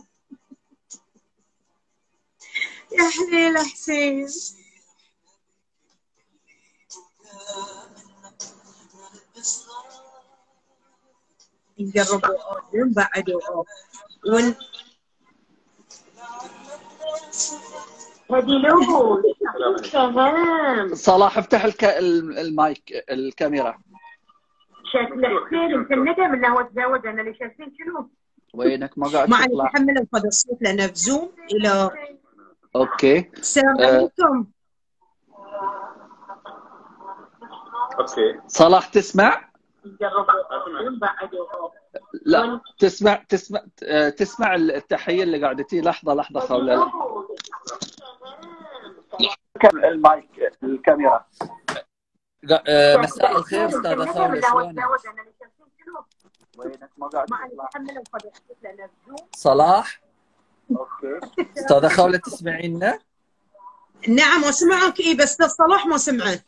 يا حليل حسين. يقربوا آدم بعدوا هديلوش تمام. صلاح افتح المايك الكاميرا. شكل حسين يمكن ندم انه هو تزوج. انا ليش الحين شنو؟ وينك ما قاعد ما عليك تطلع؟ تحمل هذا الصوت لانه في زوم الى. اوكي السلام عليكم. اوكي صلاح تسمع؟ لا تسمع التحيه اللي قاعدتي. لحظه خوله. المايك الكاميرا. مساء الخير استاذه خوله، شلونك؟ وينك ما قاعد تطلع؟ صلاح. اوكي استاذه خوله تسمعينا؟ نعم اسمعك. اي بس صلاح ما سمعه.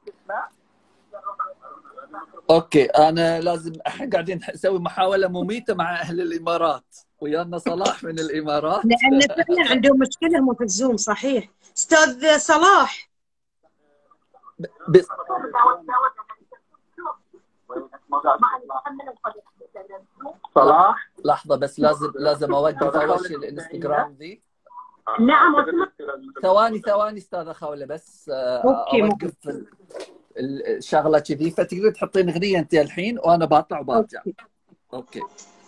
اوكي انا لازم احنا قاعدين نسوي محاوله مميته مع اهل الامارات، ويانا صلاح من الامارات لان فعلا عندهم مشكله هم في الزوم. صحيح استاذ صلاح. بس صلاح لحظه بس لازم اوقف اول شيء الانستغرام ذي. نعم ثواني استاذه خوله بس اوقف الشغله كذي، فتقدر تحطين اغنيه انت الحين وانا بطلع وبرجع. اوكي.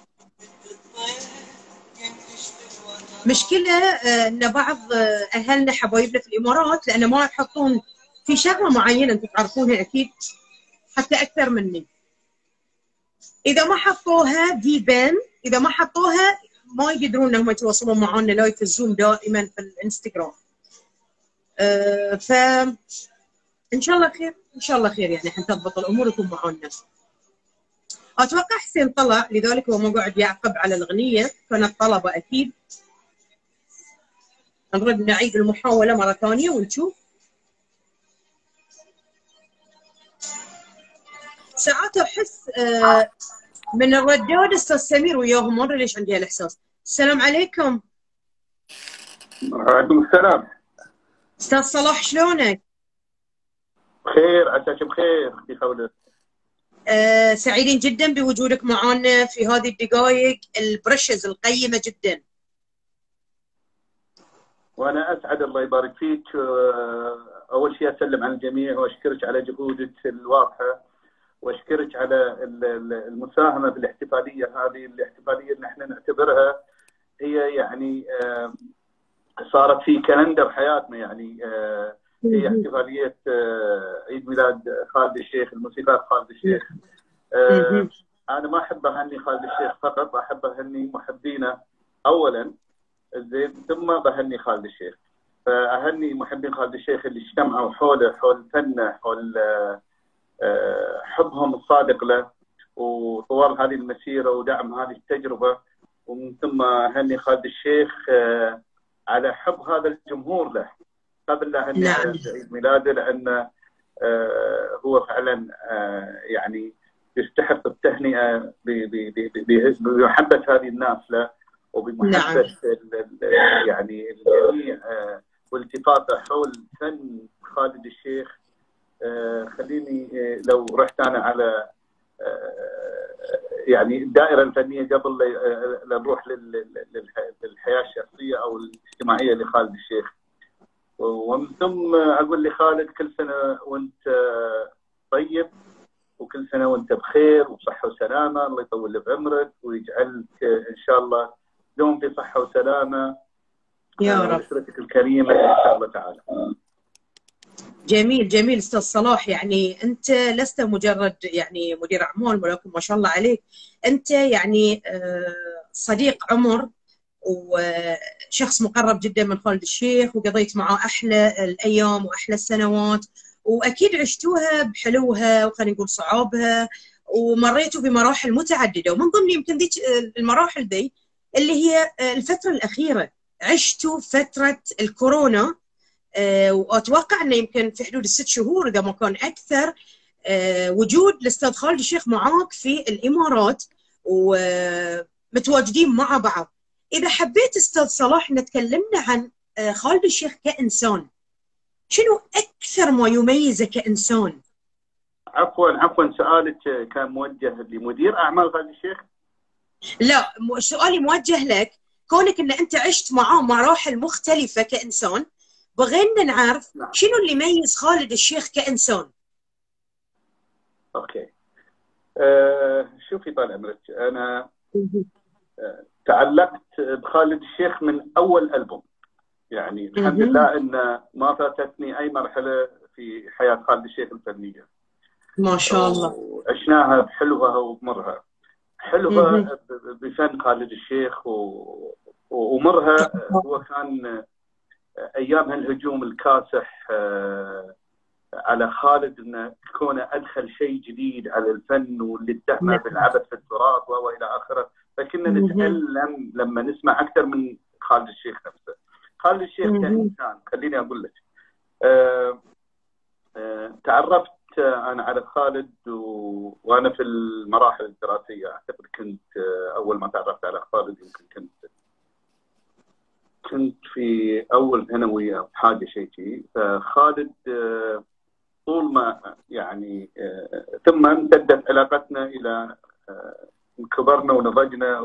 مشكله ان بعض اهلنا حبايبنا في الامارات لان ما يحطون في شغله معينه انتم تعرفونها اكيد حتى اكثر مني. اذا ما حطوها ديبان، اذا ما حطوها ما يقدرون انهم يتواصلون معنا لايف في الزوم دائما في الانستغرام. ف ان شاء الله خير، ان شاء الله خير يعني حتضبط الامور ويكون معنا. اتوقع حسين طلع لذلك هو ما قاعد يعقب على الاغنيه، كانت طلبه اكيد. نرد نعيد المحاوله مره ثانيه ونشوف. ساعات احس من الردود استاذ سمير وياهم، ما ادري ليش عندي هالاحساس. السلام عليكم. وعليكم السلام. استاذ صلاح شلونك؟ بخير، عساك بخير اختي خوله. سعيدين جدا بوجودك معنا في هذه الدقائق البرشز القيمه جدا. وانا اسعد الله يبارك فيك. اول شيء اسلم على الجميع واشكرك على جهودك الواضحه، واشكرك على المساهمه بالاحتفاليه هذه. الاحتفاليه اللي احنا نعتبرها هي يعني صارت في كالندر حياتنا، يعني هي احتفاليه عيد ميلاد خالد الشيخ، الموسيقار خالد الشيخ. انا ما احب اهني خالد الشيخ فقط، احب اهني محبينه اولا زين، ثم بهني خالد الشيخ. فاهني محبين خالد الشيخ اللي اجتمعوا حوله، حول فنه، حول حبهم الصادق له وطوال هذه المسيره ودعم هذه التجربه. ومن ثم اهني خالد الشيخ على حب هذا الجمهور له قبل لا اهني على عيد ميلاده، لان هو فعلا يعني يستحق التهنئه بمحبه هذه الناس له وبمحبه يعني الجميع والتفاته حول فن خالد الشيخ. خليني لو رحت انا على يعني الدائره الفنيه قبل لا نروح للحياه الشخصيه او الاجتماعيه لخالد الشيخ. ومن ثم اقول لخالد كل سنه وانت طيب، وكل سنه وانت بخير وبصحه وسلامه، الله يطول بعمرك ويجعلك ان شاء الله دوم في صحه وسلامه يا رب، واسرتك الكريمه ان شاء الله تعالى. جميل جميل استاذ صلاح، يعني انت لست مجرد يعني مدير اعمال، ولكن ما شاء الله عليك انت يعني صديق عمر وشخص مقرب جدا من خالد الشيخ، وقضيت معه احلى الايام واحلى السنوات، واكيد عشتوها بحلوها وخلينا نقول صعوبها، ومريتوا بمراحل متعدده، ومن ضمن يمكن ذيك المراحل ذي اللي هي الفتره الاخيره عشتوا فتره الكورونا. واتوقع انه يمكن في حدود ال6 شهور اذا ما كان اكثر وجود الاستاذ خالد الشيخ معاك في الامارات ومتواجدين مع بعض. اذا حبيت استاذ صلاح نتكلمنا عن خالد الشيخ كانسان، شنو اكثر ما يميزه كانسان؟ عفوا سؤالك كان موجه لمدير اعمال خالد الشيخ؟ لا، سؤالي موجه لك، كونك ان انت عشت معاه مراحل مختلفه كانسان، بغينا نعرف شنو اللي يميز خالد الشيخ كإنسان. اوكي. شوفي طال عمرك، انا تعلقت بخالد الشيخ من اول ألبوم، يعني الحمد لله ان ما فاتتني اي مرحله في حياه خالد الشيخ الفنيه. ما شاء الله. وعشناها بحلوها ومرها. حلوها بفن خالد الشيخ ومرها هو كان ايامها الهجوم الكاسح على خالد انه كونه ادخل شيء جديد على الفن واللي اتهمه بالعبث في التراث والى اخره، فكنا نتألم لما نسمع اكثر من خالد الشيخ نفسه. خالد الشيخ كإنسان خليني اقول لك، تعرفت انا على خالد وانا في المراحل الدراسيه. اعتقد كنت اول ما تعرفت على خالد يمكن كنت في اول ثانوي او حاجه شيء. فخالد طول ما يعني ثم امتدت علاقتنا الى كبرنا ونضجنا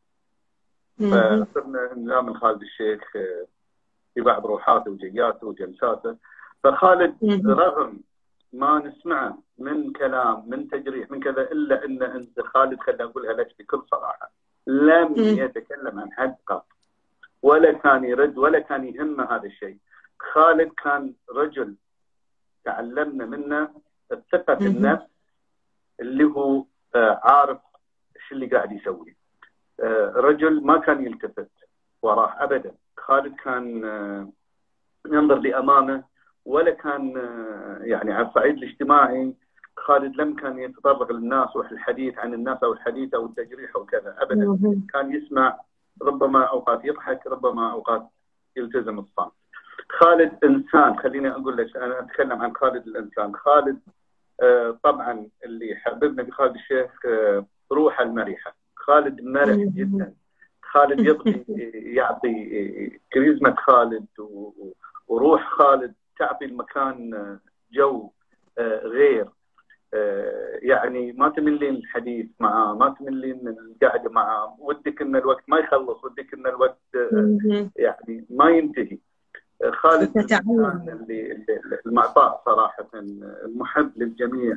فصرنا نلام خالد الشيخ في بعض روحاته وجياته وجلساته. فخالد رغم ما نسمعه من كلام من تجريح من كذا، الا ان انت خالد خليني اقولها لك بكل صراحه لم يتكلم عن حد قط، ولا كان يرد ولا كان يهمه هذا الشيء. خالد كان رجل تعلمنا منه الثقة في النفس، اللي هو عارف شو اللي قاعد يسوي. رجل ما كان يلتفت وراه أبدا. خالد كان ينظر لأمامه، ولا كان يعني على الصعيد الاجتماعي خالد لم كان يتطرق للناس والحديث عن الناس أو الحديث أو التجريح أو كذا أبدا. كان يسمع، ربما أوقات يضحك، ربما أوقات يلتزم الصمت. خالد إنسان، خليني أقول لك أنا أتكلم عن خالد الإنسان. خالد طبعا اللي حببنا بخالد الشيخ روحه المرحة. خالد مرح جدا. خالد يعطي كاريزما خالد وروح خالد تعطي المكان جو غير. يعني ما تملين الحديث معاه، ما تملين القعده معاه، ودك ان الوقت ما يخلص، ودك ان الوقت يعني ما ينتهي. خالد اللي المعطاء صراحه، المحب للجميع.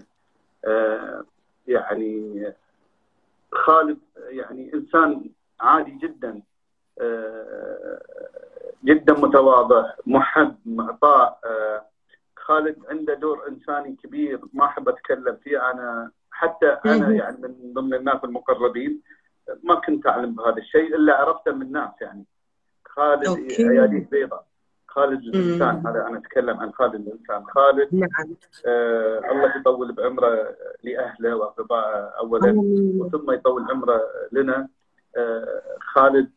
يعني خالد يعني انسان عادي جدا، جدا متواضع، محب، معطاء، له دور انساني كبير ما احب اتكلم فيه. انا حتى انا يعني من ضمن الناس المقربين ما كنت اعلم بهذا الشيء الا عرفته من الناس. يعني خالد عياليه بيضاء، خالد الانسان، هذا انا اتكلم عن خالد الانسان. خالد نعم. الله يطول بعمره لاهله واقربائه اولا، وثم يطول عمره لنا. خالد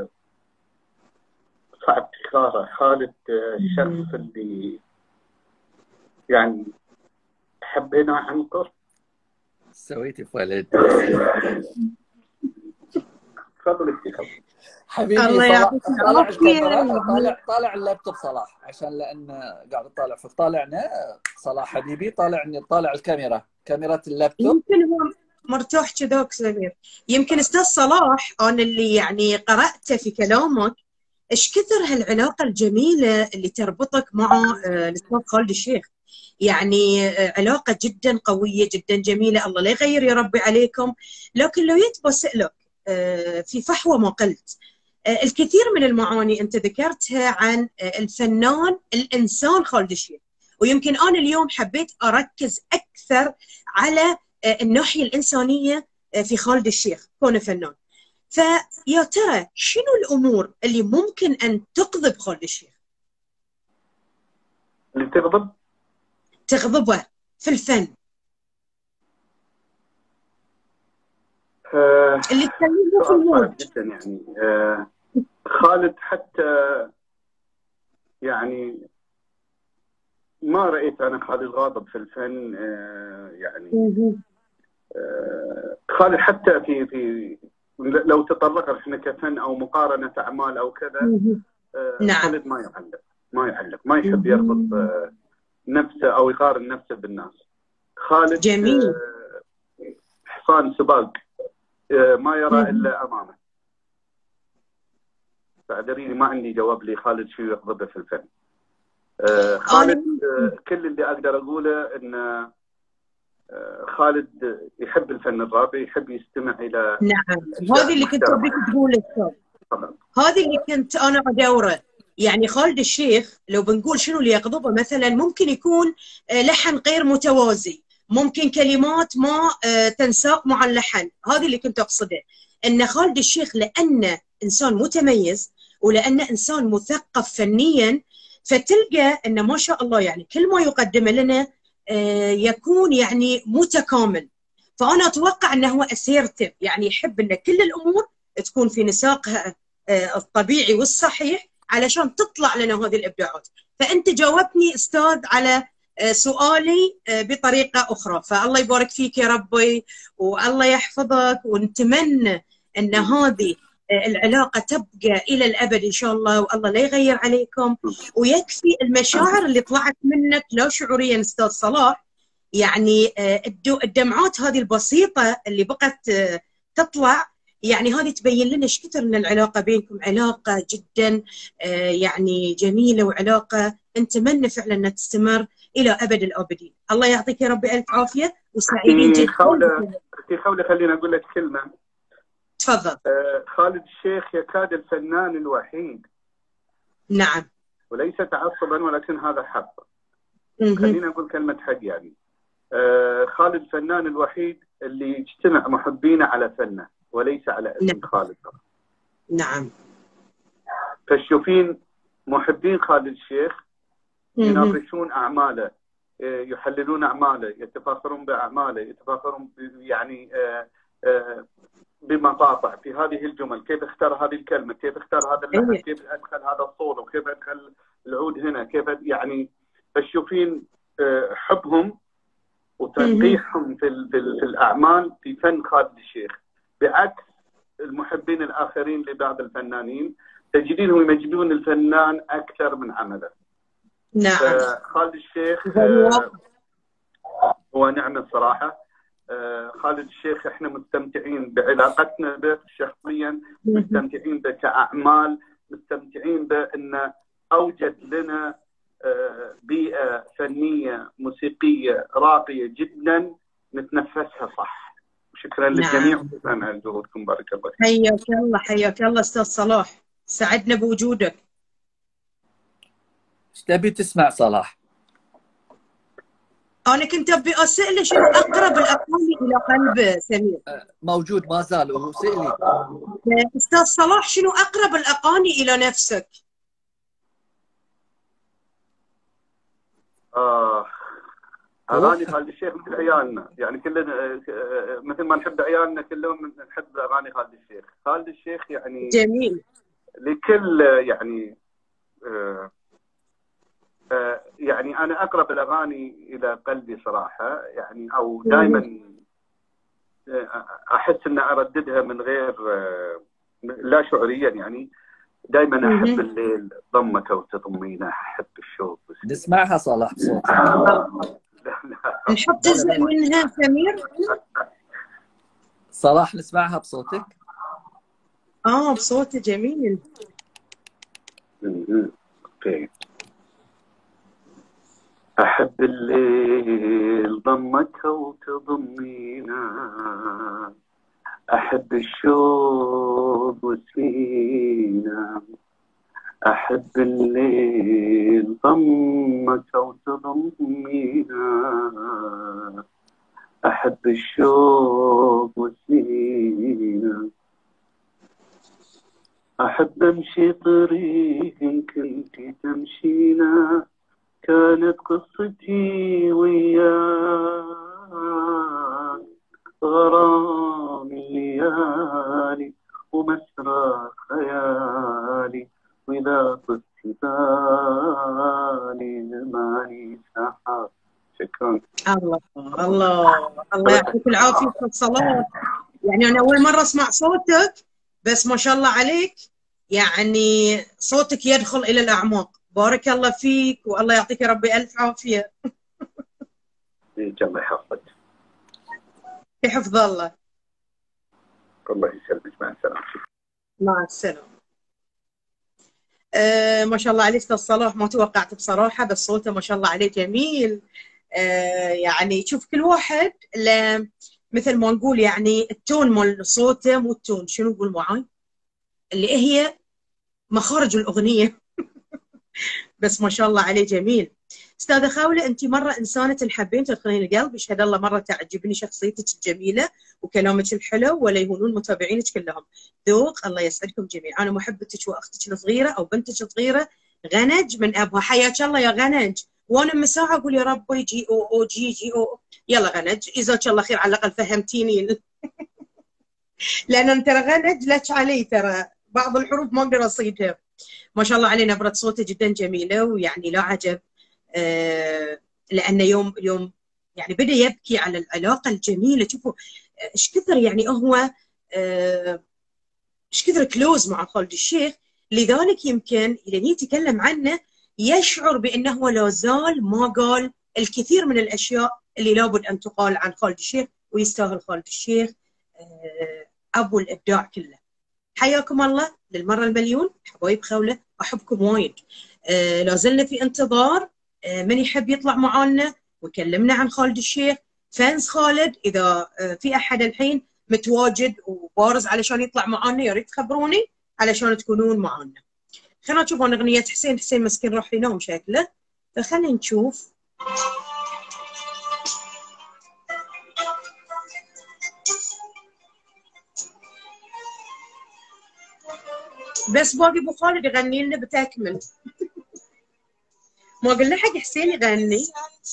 صعب تكراره. خالد الشخص اللي يعني حبينا عن قرب. سويتي في ولد. تفضل حبيبي الله صلاح، يعطيك طالع العافية. الكاميرا، طالع اللابتوب صلاح، عشان لان قاعد اطالع فيك. طالعنا صلاح حبيبي، طالع الكاميرا، كاميرا اللابتوب. يمكن هو مرتاح كذاك سمير. يمكن استاذ صلاح انا اللي يعني قرأته في كلامك ايش كثر هالعلاقة الجميلة اللي تربطك مع الاستاذ خالد الشيخ. يعني علاقة جدا قوية جدا جميلة، الله لا يغير يا ربي عليكم. لكن لو يتبسألك في فحوى ما قلت الكثير من المعاني انت ذكرتها عن الفنان الانسان خالد الشيخ، ويمكن انا اليوم حبيت اركز اكثر على الناحيه الانسانيه في خالد الشيخ كونه فنان. فيا ترى شنو الامور اللي ممكن ان تغضب خالد الشيخ؟ اللي تغضبه في الفن، اللي تكلمه في الموت جدا. يعني خالد حتى يعني ما رأيت أنا خالد غاضب في الفن. يعني خالد حتى في لو تطرق احنا كفن او مقارنة اعمال او كذا، نعم. خالد ما يعلق، ما يحب يربط نفسه او يقارن نفسه بالناس. خالد جميل. حصان سباق ما يرى الا امامه. فاعذريني ما عندي جواب لي خالد شو يغضبه في الفن. خالد كل اللي اقدر اقوله ان خالد يحب الفن الرابع، يحب يستمع الى. نعم، هذه اللي كنت ابيك تقوله. هذه اللي كنت انا ادوره. يعني خالد الشيخ لو بنقول شنو اللي يغضبه مثلا، ممكن يكون لحن غير متوازي، ممكن كلمات ما تنساق مع اللحن. هذه اللي كنت اقصده، ان خالد الشيخ لانه انسان متميز ولانه انسان مثقف فنيا، فتلقى انه ما شاء الله يعني كل ما يقدمه لنا يكون يعني متكامل. فانا اتوقع انه هو اسيرتيف، يعني يحب ان كل الامور تكون في نساقها الطبيعي والصحيح علشان تطلع لنا هذه الابداعات. فانت جاوبتني استاذ على سؤالي بطريقه اخرى، فالله يبارك فيك يا ربي والله يحفظك، ونتمنى ان هذه العلاقه تبقى الى الابد ان شاء الله، والله لا يغير عليكم. ويكفي المشاعر اللي طلعت منك لا شعوريا استاذ صلاح، يعني الدمعات هذه البسيطه اللي بقت تطلع، يعني هذه تبين لنا ايش كثر ان العلاقه بينكم علاقه جدا يعني جميله، وعلاقه نتمنى فعلا انها تستمر الى ابد الابدين. الله يعطيك يا ربي الف عافيه وسعيدين جدا. اختي خوله خليني اقول لك كلمه. تفضل. خالد الشيخ يكاد الفنان الوحيد، نعم، وليس تعصبا ولكن هذا حق. خليني اقول كلمه حق. يعني خالد الفنان الوحيد اللي يجتمع محبينه على فنه وليس على اسم خالد. نعم. فالشوفين محبين خالد الشيخ يناقشون اعماله، يحللون اعماله، يتفاخرون باعماله، يتفاخرون يعني بمقاطع في هذه الجمل، كيف اختار هذه الكلمه، كيف اختار هذا اللحن، كيف ادخل هذا الصوت، وكيف ادخل العود هنا، كيف يعني. فالشوفين حبهم وتنقيحهم في الاعمال في فن خالد الشيخ، بعكس المحبين الاخرين لبعض الفنانين تجدينهم يمجدون الفنان اكثر من عمله. نعم. خالد الشيخ هو نعمه صراحه. خالد الشيخ احنا مستمتعين بعلاقتنا به شخصيا، مستمتعين به كاعمال، مستمتعين به انه اوجد لنا بيئه فنيه موسيقيه راقيه جدا نتنفسها صح. شكرا للجميع وشكرا على جهودكم، بارك الله فيك. حياك الله، حياك الله استاذ صلاح، سعدنا بوجودك. ايش تبي تسمع صلاح؟ انا كنت ابي اساله شنو اقرب الاغاني الى قلبه سمير. موجود ما زال وهو سئلي. استاذ صلاح شنو اقرب الاغاني الى نفسك؟ اغاني خالد الشيخ مثل عيالنا، يعني كلنا مثل ما نحب عيالنا كلهم نحب اغاني خالد الشيخ. خالد الشيخ يعني جميل لكل يعني يعني انا اقرب الاغاني الى قلبي صراحه، يعني او دائما احس ان ارددها من غير لا شعوريا، يعني دائما احب الليل ضمك وتضمينه، احب الشوق. نسمعها صلاح بصوتك. نحط جزء منها سمير. صلاح نسمعها بصوتك. بصوته جميل. اوكي. احب الليل ضمك وتضمينه، احب الشوق وسنينه، احب الليل ضمك وتضمينه، احب الشوق وسنينه، احب امشي طريق كنت تمشينا، كانت قصتي وياك غرام الليالي ومسرى خيالي، وإذا طفت بالي زماني سحاب. شكرا. الله الله يعطيك العافيه استاذ صلاح. يعني انا اول مره اسمع صوتك، بس ما شاء الله عليك، يعني صوتك يدخل الى الاعماق. بارك الله فيك والله يعطيك يا ربي الف عافيه. الله يحفظك. في حفظ الله. الله يسلمك. مع السلامه. مع السلامه. ما شاء الله عليه استاذ صلاح، ما توقعت بصراحه، بس صوته ما شاء الله عليه جميل. يعني شوف كل واحد مثل ما نقول يعني التون مال صوته مو التون، شنو نقول معاي؟ اللي هي مخارج الاغنيه. بس ما شاء الله عليه جميل. استاذه خاوله، انت مره انسانه الحبين تدخلين القلب، يشهد الله مره تعجبني شخصيتك الجميله وكلامك الحلو، ولا يهونون متابعينك كلهم. ذوق، الله يسعدكم جميعا. انا محبتك واختك الصغيره او بنتك الصغيره غنج من ابها. حياك الله يا غنج. وانا من ساعه اقول يا رب جي او جي جي او. يلا غنج، جزاك الله خير، على الاقل فهمتيني. لان ترى غنج لك علي، ترى بعض الحروف ما اقدر اصيدها. ما شاء الله عليه، نبرة صوته جدا جميله، ويعني لا عجب لأن يوم يعني بدأ يبكي على العلاقة الجميلة. شوفوا ايش كثر يعني هو ايش كثر كلوز مع خالد الشيخ، لذلك يمكن لما يتكلم عنه يشعر بأنه لا زال ما قال الكثير من الأشياء اللي لابد أن تقال عن خالد الشيخ، ويستاهل خالد الشيخ أبو الإبداع كله. حياكم الله للمرة المليون حبايب خولة، أحبكم وايد. لا زلنا في انتظار من يحب يطلع معانا ويكلمنا عن خالد الشيخ. فانز خالد، إذا في أحد الحين متواجد وبارز علشان يطلع معانا يا ريت تخبروني علشان تكونون معانا. خلينا نشوف أغنية حسين. حسين مسكين راح ينام شكله، فخلينا نشوف. بس باقي ابو خالد يغني لنا بتكمل. ما قلنا حق حسين يغني.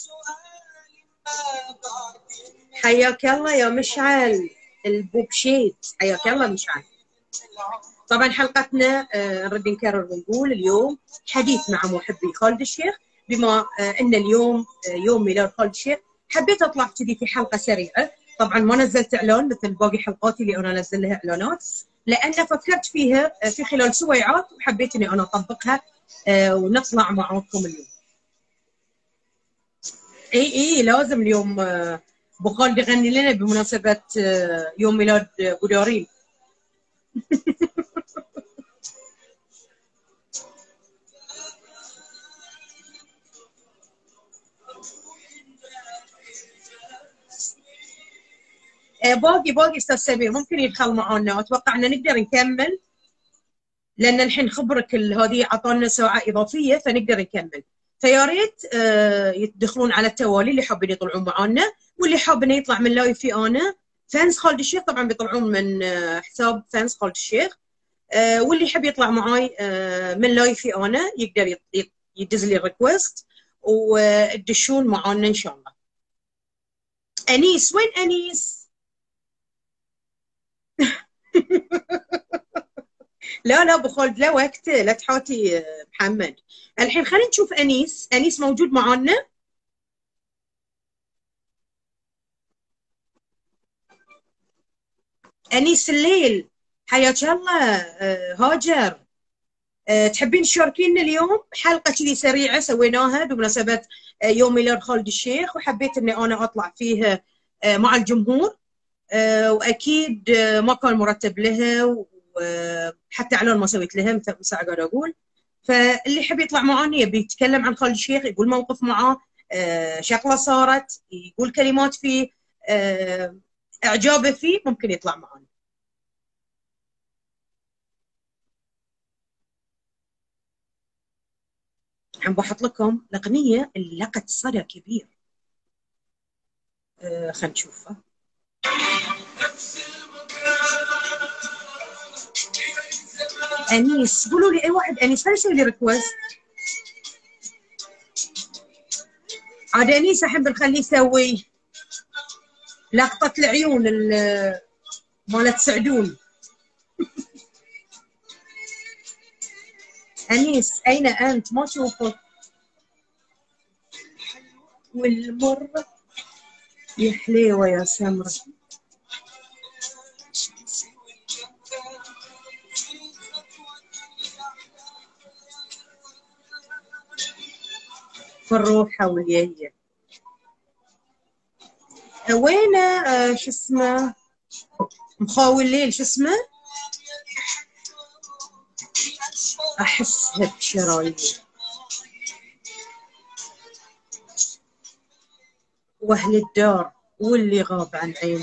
حياك الله يا مشعل البوبشيت، حياك الله مشعل. طبعا حلقتنا نرد نكرر ونقول اليوم حديث مع محبي خالد الشيخ، بما ان اليوم يوم ميلاد خالد الشيخ حبيت اطلع كذي في حلقه سريعه. طبعا ما نزلت اعلان مثل باقي حلقاتي اللي انا انزل لها اعلانات، لان فكرت فيها في خلال سويعات وحبيت اني انا اطبقها ونطلع معاكم اليوم. اي لازم اليوم ابو خالد يغني لنا بمناسبه يوم ميلاد ابو دارين. باقي استاذ سمير ممكن يدخل معنا، اتوقع ان نقدر نكمل لان الحين خبرك هذه عطانا ساعه اضافيه فنقدر نكمل. فيا ريت يدخلون على التوالي اللي حابين يطلعون معانا، واللي حاب انه يطلع من لايفي انا فانز خالد الشيخ طبعا بيطلعون من حساب فانز خالد الشيخ. واللي يحب يطلع معاي من لايفي انا يقدر يدز لي ريكوست وتدشون معانا ان شاء الله. انيس وين انيس؟ لا ابو خالد لا وقت، لا تحاتي محمد. الحين خلينا نشوف انيس. انيس موجود معانا؟ انيس الليل حياك الله. هاجر تحبين تشاركينا اليوم حلقه كذي سريعه سويناها بمناسبه يوم ميلاد خالد الشيخ، وحبيت اني انا اطلع فيها مع الجمهور، واكيد ما كان مرتب لها، وحتى اعلان ما سويت لها مثل ما قاعد اقول. فاللي يحب يطلع معاني يبي يتكلم عن خالد الشيخ، يقول موقف معاه، شغله صارت، يقول كلمات فيه اعجابه فيه، ممكن يطلع معانا. عم بحط لكم الاغنيه اللي لقت صدى كبير. خلينا نشوفها. انيس قولوا لي اي واحد انيس، خلينا نسوي لي ريكوست. عاد انيس احب نخليه يسوي لقطه العيون مالت سعدون. انيس اين انت؟ ما اشوفك. والمره يا حليوه يا سمره. فروحه واليايه وين شو اسمه مخاوي الليل شو اسمه؟ احسها بشرايين واهل الدار واللي غاب عن عيني.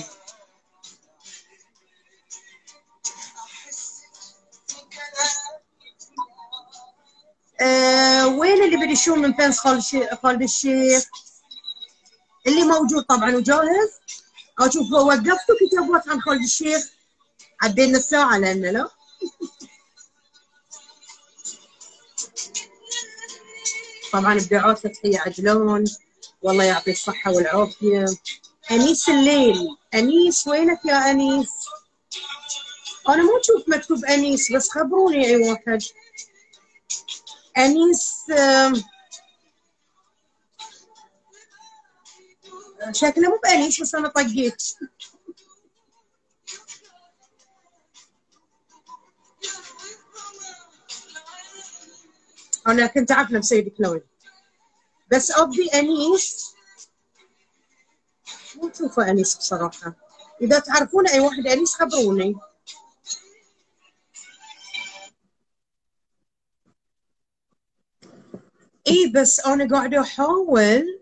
وين اللي بيدشون من فانز خالد الشيخ؟ اللي موجود طبعا وجاهز. اشوف وقفتوا كتابات عن خالد الشيخ، عدينا الساعه لان لا. طبعا ابداعات فتحيه عجلان، والله يعطي الصحه والعافيه. انيس الليل، انيس وينك يا انيس؟ انا ما اشوف مكتوب انيس، بس خبروني اي واحد. انيس شكله مو بانيس، بس انا طقيت. انا كنت عارفه بسيدك لوين، بس ابي انيس مو تشوفه انيس بصراحه. اذا تعرفون اي واحد انيس خبروني. اي بس انا قاعده احاول،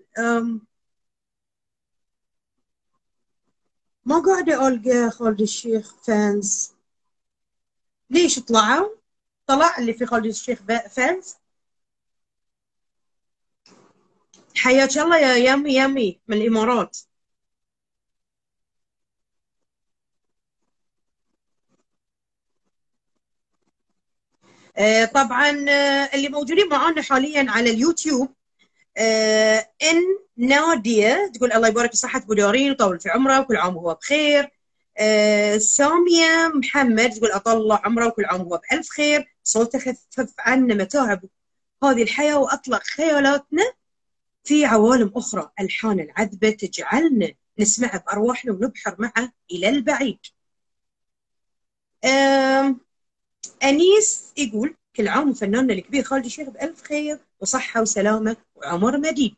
ما قاعده القى خالد الشيخ فانز. ليش طلعوا؟ طلع اللي في خالد الشيخ فانز. حياك الله يا يامي من الامارات. طبعا اللي موجودين معانا حاليا على اليوتيوب، ان ناديه تقول الله يبارك في صحه ابو دارين ويطول في عمره وكل عام وهو بخير. ساميه محمد تقول اطلع عمره وكل عام وهو بالف خير، صوته خفف عنا متاعب هذه الحياه واطلق خيالاتنا في عوالم اخرى، الحان العذبه تجعلنا نسمعه بارواحنا ونبحر معه الى البعيد. انيس يقول كل عام وفناننا الكبير خالد الشيخ بألف خير وصحة وسلامة وعمر مديد.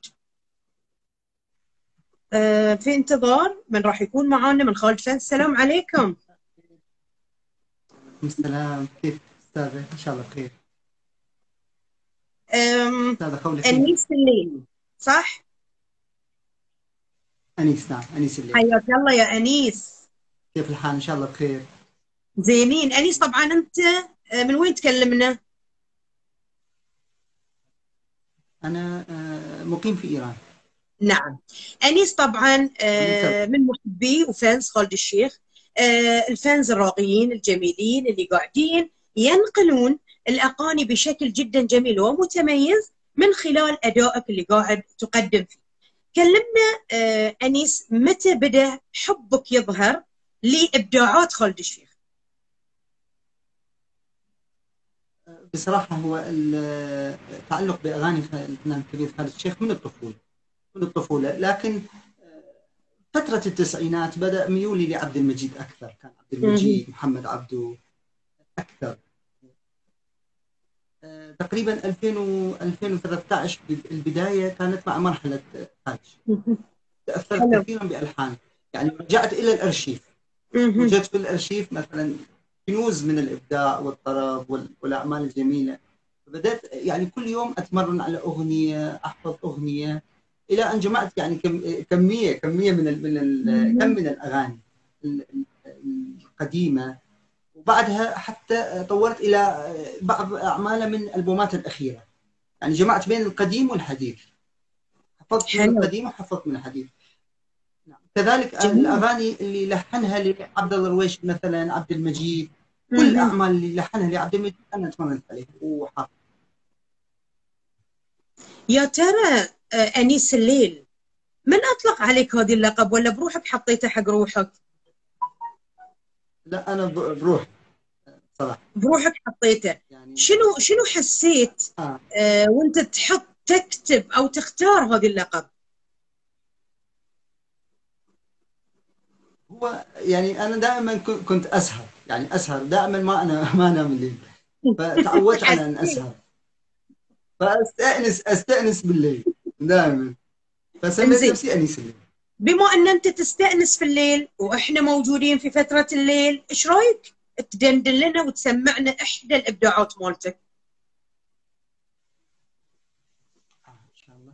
في انتظار من راح يكون معانا من خالد فانز. السلام عليكم. السلام، كيف استاذة؟ ان شاء الله بخير. استاذة خولة انيس الليل صح؟ انيس، نعم انيس الليل. حياك الله يا انيس. كيف الحال؟ ان شاء الله بخير. زينين. انيس طبعا انت من وين تكلمنا؟ أنا مقيم في إيران. نعم. أنيس طبعا من محبي وفانز خالد الشيخ، الفانز الراقيين الجميلين اللي قاعدين ينقلون الأغاني بشكل جدا جميل ومتميز من خلال أدائك اللي قاعد تقدم فيه. كلمنا أنيس، متى بدأ حبك يظهر لإبداعات خالد الشيخ؟ بصراحة هو التعلق بأغاني الفنان الكبير خالد الشيخ من الطفولة، لكن فترة التسعينات بدأ ميولي لعبد المجيد أكثر. كان عبد المجيد، محمد عبده أكثر. تقريبا 2013 البداية كانت مع مرحلة خالد. تأثرت كثيرا بألحان، يعني رجعت إلى الأرشيف، وجدت في الأرشيف مثلا كنوز من الإبداع والطرب والأعمال الجميلة. بدأت يعني كل يوم أتمرن على أغنية، أحفظ أغنية، إلى أن جمعت يعني كمية من الأغاني القديمة. وبعدها حتى طورت إلى بعض أعمالها من ألبومات الأخيرة، يعني جمعت بين القديم والحديث، حفظت من القديم وحفظت من الحديث. كذلك الأغاني اللي لحنها لعبد الله الرويش مثلا، عبد المجيد، كل الأعمال اللي لحنها لعبد المجيد أنا تمرنت عليها وحافظ. يا ترى أنيس الليل من أطلق عليك هذه اللقب، ولا بروحك حطيته حق روحك؟ لا أنا بروح صراحة. بروحك حطيته. يعني شنو حسيت وانت تكتب أو تختار هذه اللقب؟ هو يعني أنا دائما كنت أسهر دائما، ما أنام الليل، فتعودت على أن أسهر، فأستأنس بالليل دائما، فسميت نفسي أنيس الليل. بما أن أنت تستأنس في الليل وإحنا موجودين في فترة الليل، إيش رأيك تدندن لنا وتسمعنا إحدى الإبداعات مالتك؟ إن شاء الله.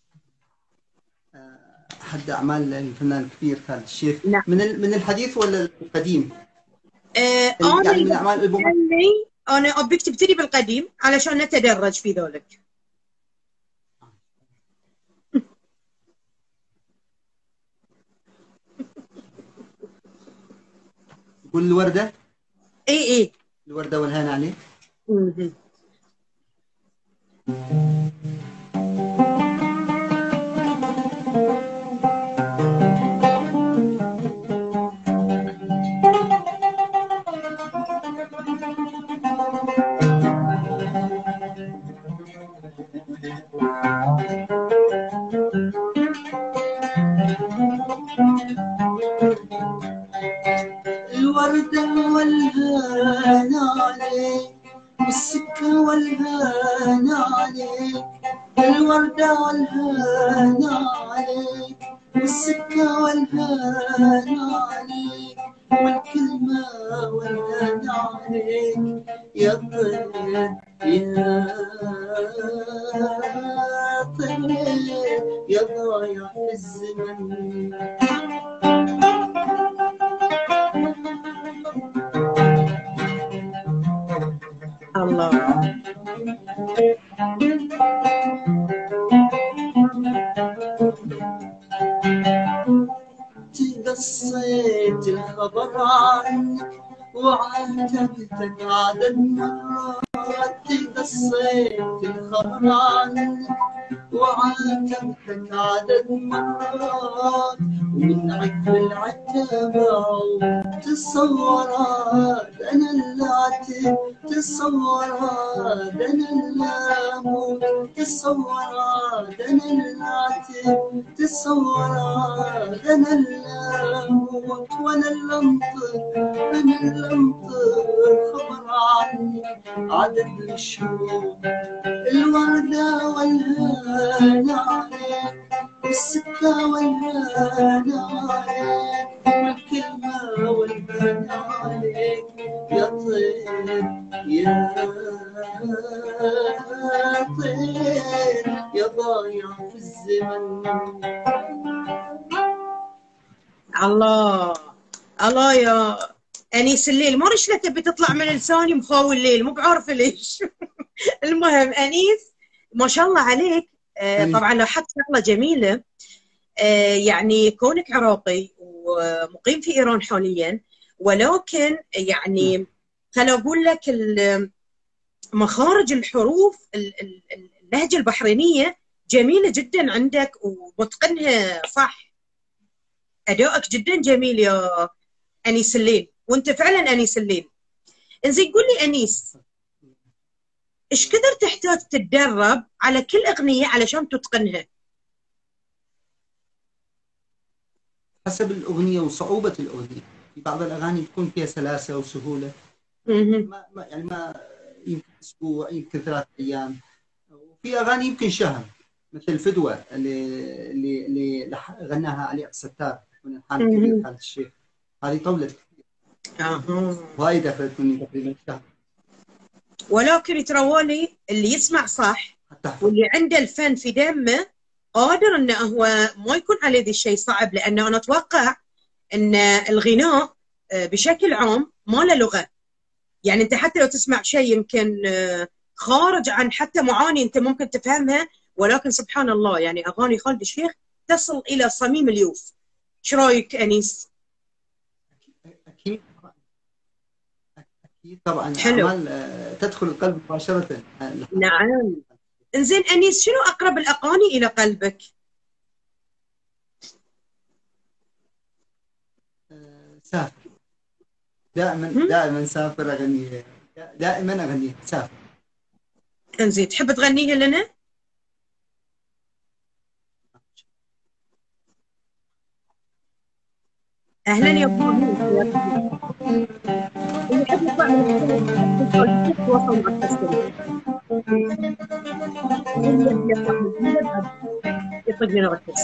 أحد أعمال الفنان الكبير خالد الشيخ. نعم. من الحديث ولا القديم؟ أنا يعني من أعمال الألبوم. أنا أبيك تبتدي بالقديم علشان نتدرج في ذلك. والوردة؟ إيه الوردة والهنا عليك. الوردة والهنا عليك والسكة والهنا عليك، الوردة والهنا عليك والسكة والهنا عليك، والكلمة والهنا عليك يا طير يا طير يا ضايع في الزمن. الله. قصيت الخبر عنك وعاتبتك عدد مرات، قصيت الخبر عنك وعاتبتك عدد مرات، ومن عقب العتبة تصورات أنا اللي عتب، تصورات أنا اللي أموت، تصورات أنا اللي عتب، تصورات أنا اللي أموت، وأنا اللي أنطق أنا اللي أنطق خبر عنك عدد الشهور. الوردة والهنا عليك والسكة والهنا عليك والكلمة والهنا عليك يا طير يا طير يا ضايع في الزمن. الله يا أنيس الليل، ما رش تبي تطلع من لساني مخاوي الليل، مو بعارفة ليش. المهم أنيس ما شاء الله عليك، طبعا لاحظت شغله جميله، يعني كونك عراقي ومقيم في ايران حاليا، ولكن يعني خليني اقول لك مخارج الحروف اللهجه البحرينيه جميله جدا عندك ومتقنها صح. ادائك جدا جميل يا انيس الليل، وانت فعلا انيس الليل. انزين قول لي انيس، ايش كثر تحتاج تتدرب على كل اغنيه علشان تتقنها؟ حسب الاغنيه وصعوبه الاغنيه. في بعض الاغاني بتكون فيها سلاسه وسهوله، ما يمكن اسبوع، يمكن 3 ايام. وفي اغاني يمكن شهر، مثل فدوه اللي غناها علي ستار من الحان الكبير خالد الشيخ، هذه طولت كثير. وايد اخذت مني تقريبا شهر. ولكن ترى اللي يسمع صح واللي عنده الفن في دمه قادر انه هو ما يكون عليه ذي الشيء صعب، لانه انا اتوقع ان الغناء بشكل عام ما له لغه. يعني انت حتى لو تسمع شيء يمكن خارج عن حتى معاني انت ممكن تفهمها، ولكن سبحان الله يعني اغاني خالد الشيخ تصل الى صميم اليوف. ايش رايك انيس؟ اكيد طبعا. اعمال تدخل القلب مباشره. نعم. انزين انيس، شنو اقرب الاغاني الى قلبك؟ سافر. دائما سافر اغنيها، دائما اغنيها سافر. انزين تحب تغنيها لنا؟ اهلا يا ابراهيم. اللي يحب يطلع من يتواصل مع التسجيل. اللي يطلع من يطلق لنا ركز.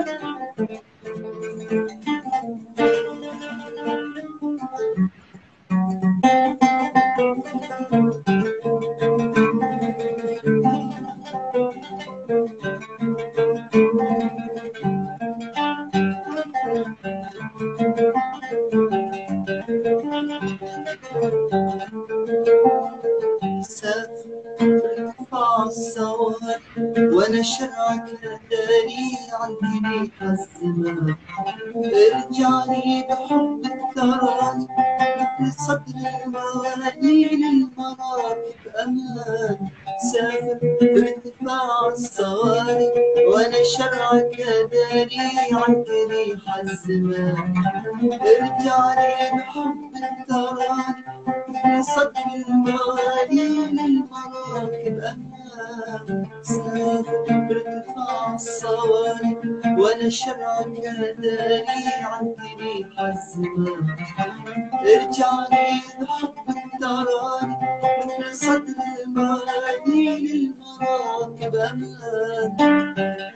وانا شرعك داري عن كريح الزمان. ارجعني بحبك تراني مثل صدر الموالي للمراكب امان. سافر بارتفاع الصواري وانا شرعك داري عن كريح الزمان. ارجعني بحبك تراني مثل صدر الموالي للمراكب امان. سافر بارتفاع الصواري وانا شرعك داري عن كريح الزمان. ارجعني بحبك تراني مثل صدر الموالي للمراكب امان.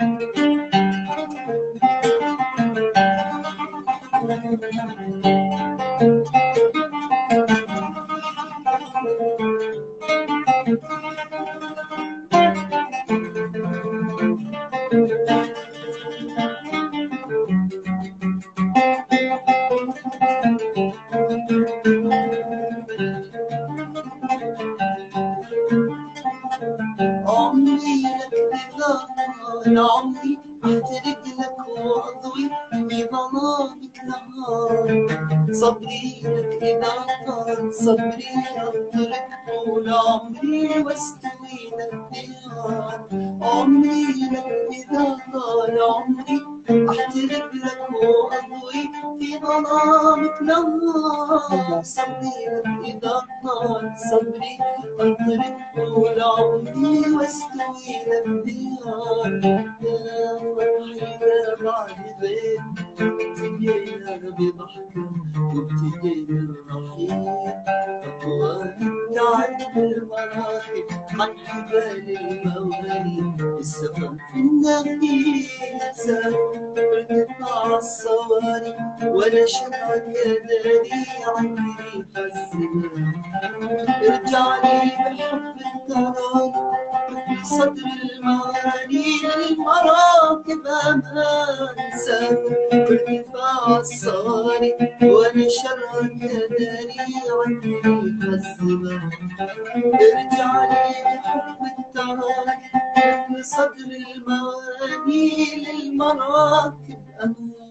عمري احترق لك واضوي في ظلامك نهار. صبري لك اذا طال صبري انطلق طول عمري واستوي لك ديار. عمري لك اذا طال عمري احترق لك واضوي في ظلامك نهار. صبري لك اذا طال صبري انطلق طول عمري واستوي لك ديار. بعد بيت ابتدينا بضحكة وابتدينا الرحيل. أطوالي تعرف المراكب عن حبال الموالي. السفر في النخيل سافر بارتفاع الصواري وانا شرعك داري عن كريح الزمان. ارجعني بحب التراني صدر الموالي للمراكب مراكب أمان سافر بارتفاع الصواري وأنا شرك داري عني الزمان ارجع لي بحب التراني من صدر المواني للمراكب أمان.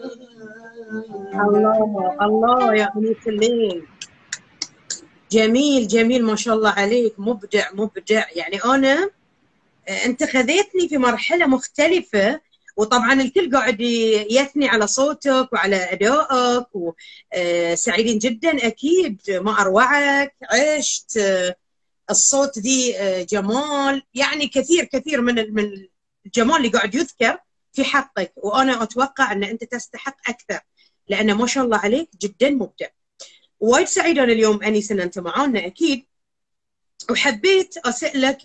الله الله يا أغنية الليل، جميل جميل ما شاء الله عليك، مبدع مبدع. يعني أنا أنت خذيتني في مرحلة مختلفة، وطبعا الكل قاعد يثني على صوتك وعلى أدائك، وسعيدين جدا أكيد. ما أروعك، عشت الصوت دي جمال، يعني كثير كثير من الجمال اللي قاعد يذكر في حقك، وأنا أتوقع أن أنت تستحق أكثر، لأن ما شاء الله عليك جدا مبدع. وايد سعيدة أنا اليوم أنيس أن أنت معانا أكيد، وحبيت أسألك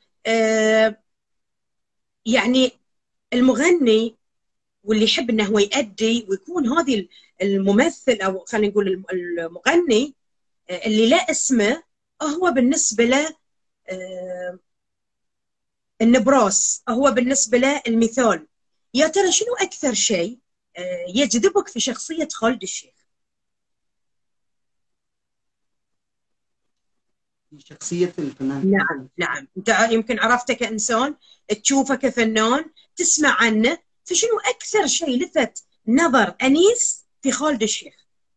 يعني المغني واللي يحب أنه هو يأدي ويكون هذه الممثل، أو خلينا نقول المغني اللي لا اسمه، هو بالنسبة له النبراس، هو بالنسبة له المثال. يا ترى شنو أكثر شيء يجذبك في شخصية خالد الشيخ؟ شخصية الفنان. نعم نعم، أنت يمكن عرفته كإنسان، تشوفه كفنان، تسمع عنه، فشنو أكثر شيء لفت نظر أنيس في خالد الشيخ؟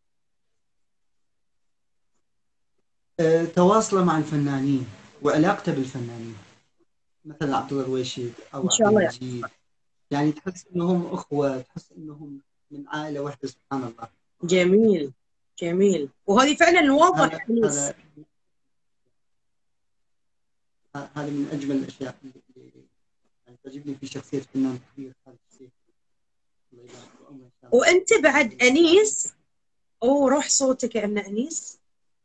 تواصله مع الفنانين وعلاقته بالفنانين، مثلا عبد الله الرويشي أو عبد المجيد، يعني تحس إنهم أخوة، تحس إنهم من عائلة واحدة. سبحان الله. جميل جميل، وهذه فعلا واضح أنيس. هذا من أجمل الأشياء اللي تعجبني في شخصية فنان كبير خالد الشيخ. وأنت بعد أنيس، روح صوتك يا أم أنيس.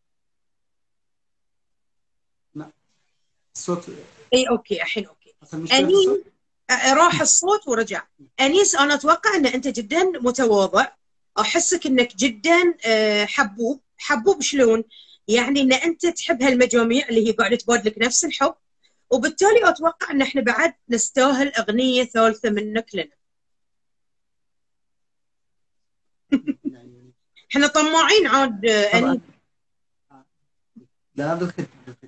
الصوت اي اوكي، الحين اوكي. انيس راح الصوت ورجع. انيس انا اتوقع ان انت جدا متواضع، احسك انك جدا حبوب شلون؟ يعني ان انت تحب هالمجاميع اللي هي قاعده تبادلك نفس الحب، وبالتالي اتوقع ان احنا بعد نستاهل اغنيه ثالثه منك لنا. احنا طماعين عاد انيس. لا بالخدمه.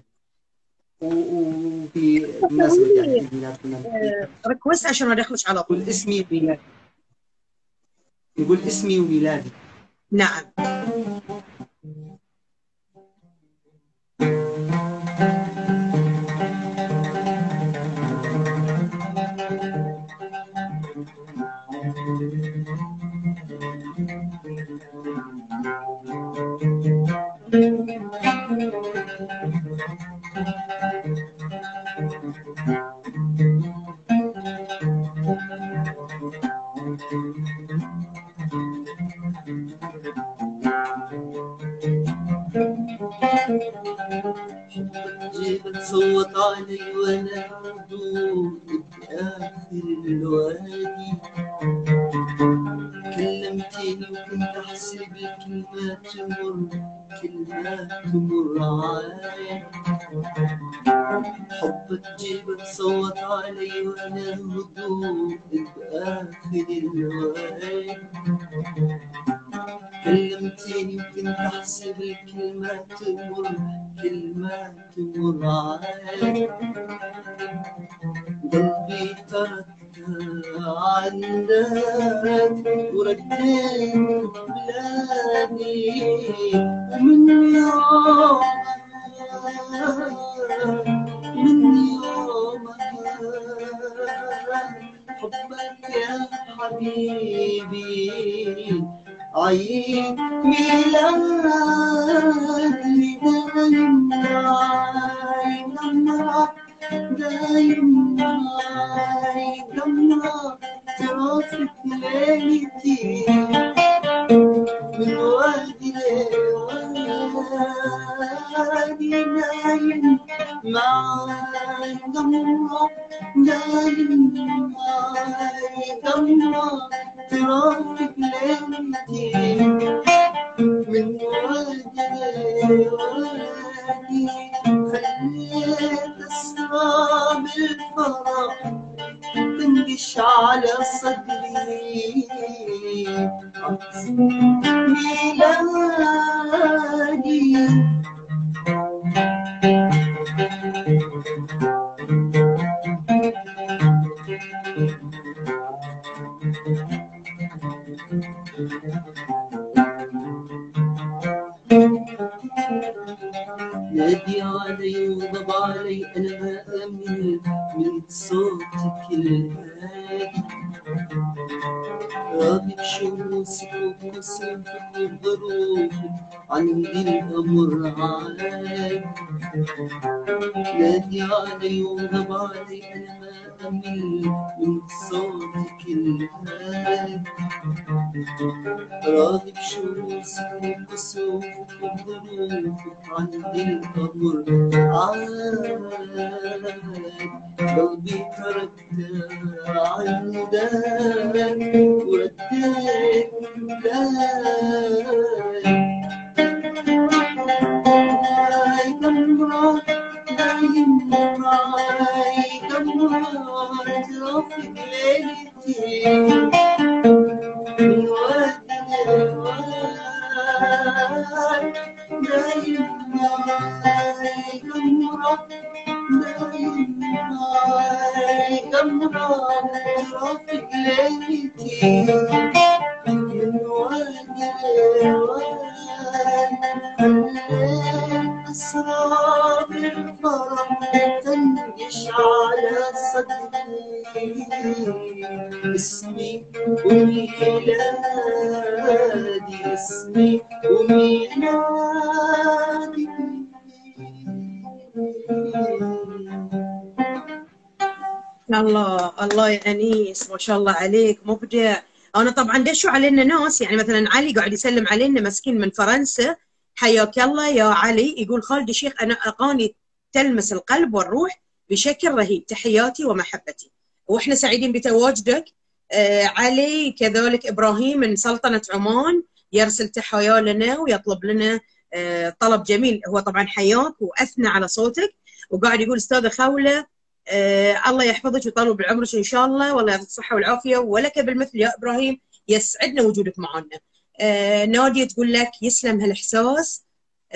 وفي مناسبة يعني عيد ميلاد فنان ريكوست عشان ادخلك على طول. يقول اسمي وميلادي، يقول اسمي وميلادي. نعم. تصوت علي وانا مردود باخر الوادي، كلمتني وكنت احسب الكلمات تمر عايا، حبك جيبك تصوت علي وانا مردود باخر الوادي، كلمتني وكنت احسب الكلمات تمر عايا، قلبي تركت عندك ورديت بلادي، ومن يومها حبك يا حبيبي عيد ميلادي دايم معاي، دايم معاي لما ترافق ليلتي من وادي لوادي، نايم معاي لما نايم معاي لما ترافق ليلتي من وادي لوادي، خليت أسراب الفرح تنقش على صدري ميلادي نادي علي وضب علي أنا ما أمل من صوتك الهادي راضي بشموسك وبكسوفك وبظروفك عندي الأمر عادي نادي علي وضب علي أنا ما أمل من صوتك الهادي راضي بشموسك وبكسوفك وبظروفك عندي الأمر عاد قلبي تركته عندك ورديت لك كم مرة دايم معاي كم مرة ترافق ليلتي من وقت لوقت دايم معاي كم مرة دايم معاي كم مرة ترافق ليلتي من وقت لوقت أسرار الفرح تنقش على صدري اسمي وميلادي اسمي وميلادي الله الله يا انيس، ما شاء الله عليك مبدع. انا طبعا دشوا علينا ناس، يعني مثلا علي قاعد يسلم علينا مسكين من فرنسا، حياك الله يا علي. يقول خالد الشيخ انا اغاني تلمس القلب والروح بشكل رهيب، تحياتي ومحبتي. واحنا سعيدين بتواجدك. علي كذلك ابراهيم من سلطنة عمان يرسل تحايا لنا ويطلب لنا طلب جميل. هو طبعا حياك واثنى على صوتك، وقاعد يقول استاذه خوله الله يحفظك ويطول بعمرك ان شاء الله، والله يعطيك الصحه والعافيه، ولك بالمثل يا ابراهيم، يسعدنا وجودك معنا. ناديه تقول لك يسلم هالاحساس.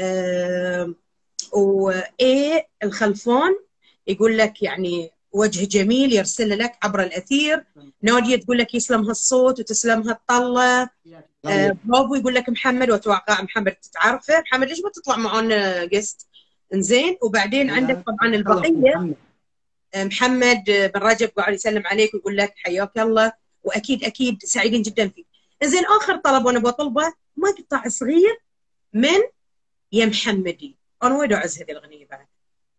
وايه الخلفان يقول لك يعني وجه جميل، يرسل لك عبر الاثير. ناديه تقول لك يسلم هالصوت وتسلم هالطله. برافو. يقول لك محمد، واتوقع محمد تتعرفه. محمد ليش ما تطلع معنا جست؟ انزين. وبعدين عندك طبعا البقيه. محمد بن رجب قاعد يسلم عليك ويقول لك حياك الله، واكيد اكيد سعيدين جدا فيك. زين اخر طلب وانا بطلبه مقطع صغير من يا محمدي. انا وايد اعز هذه الاغنيه بعد.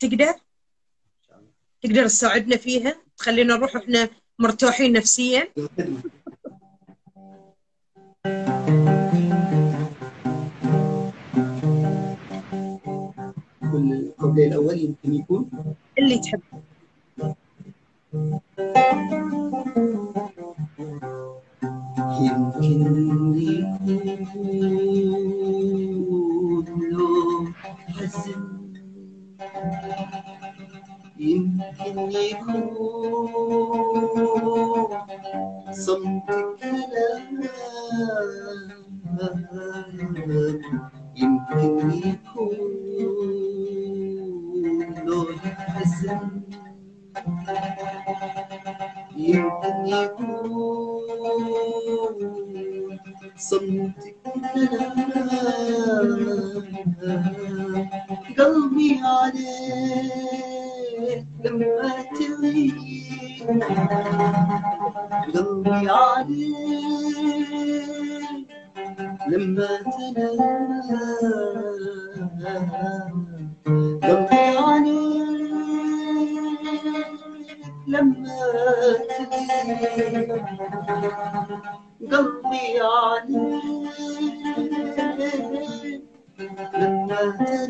تقدر تساعدنا فيها، تخلينا نروح احنا مرتاحين نفسيا. القبل الاول يمكن يكون اللي تحب. يمكن يكون لو حزن، يمكن يكون صمت كلام، يمكن يكون لو حزن، يمكن يكون صمتك كلام، قلبي عليك لما تغيب، قلبي عليك لما تنام، قلبي عليك لما تغيب، قلبي عليك لما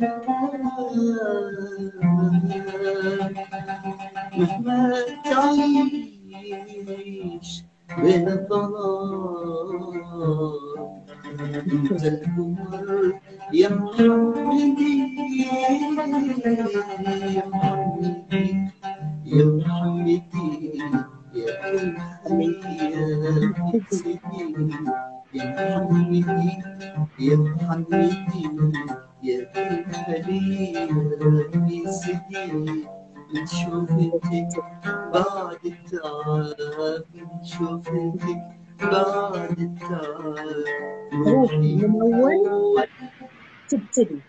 تنام، مهما تعيش بين الظلام انت القمر يا محمدي، يا محمدي يا محمدي يا كل يا محمدي يا خليل سيدي نشوفتك بعد التعب نشوفتك بعد التعب روحي من أول تبتدي.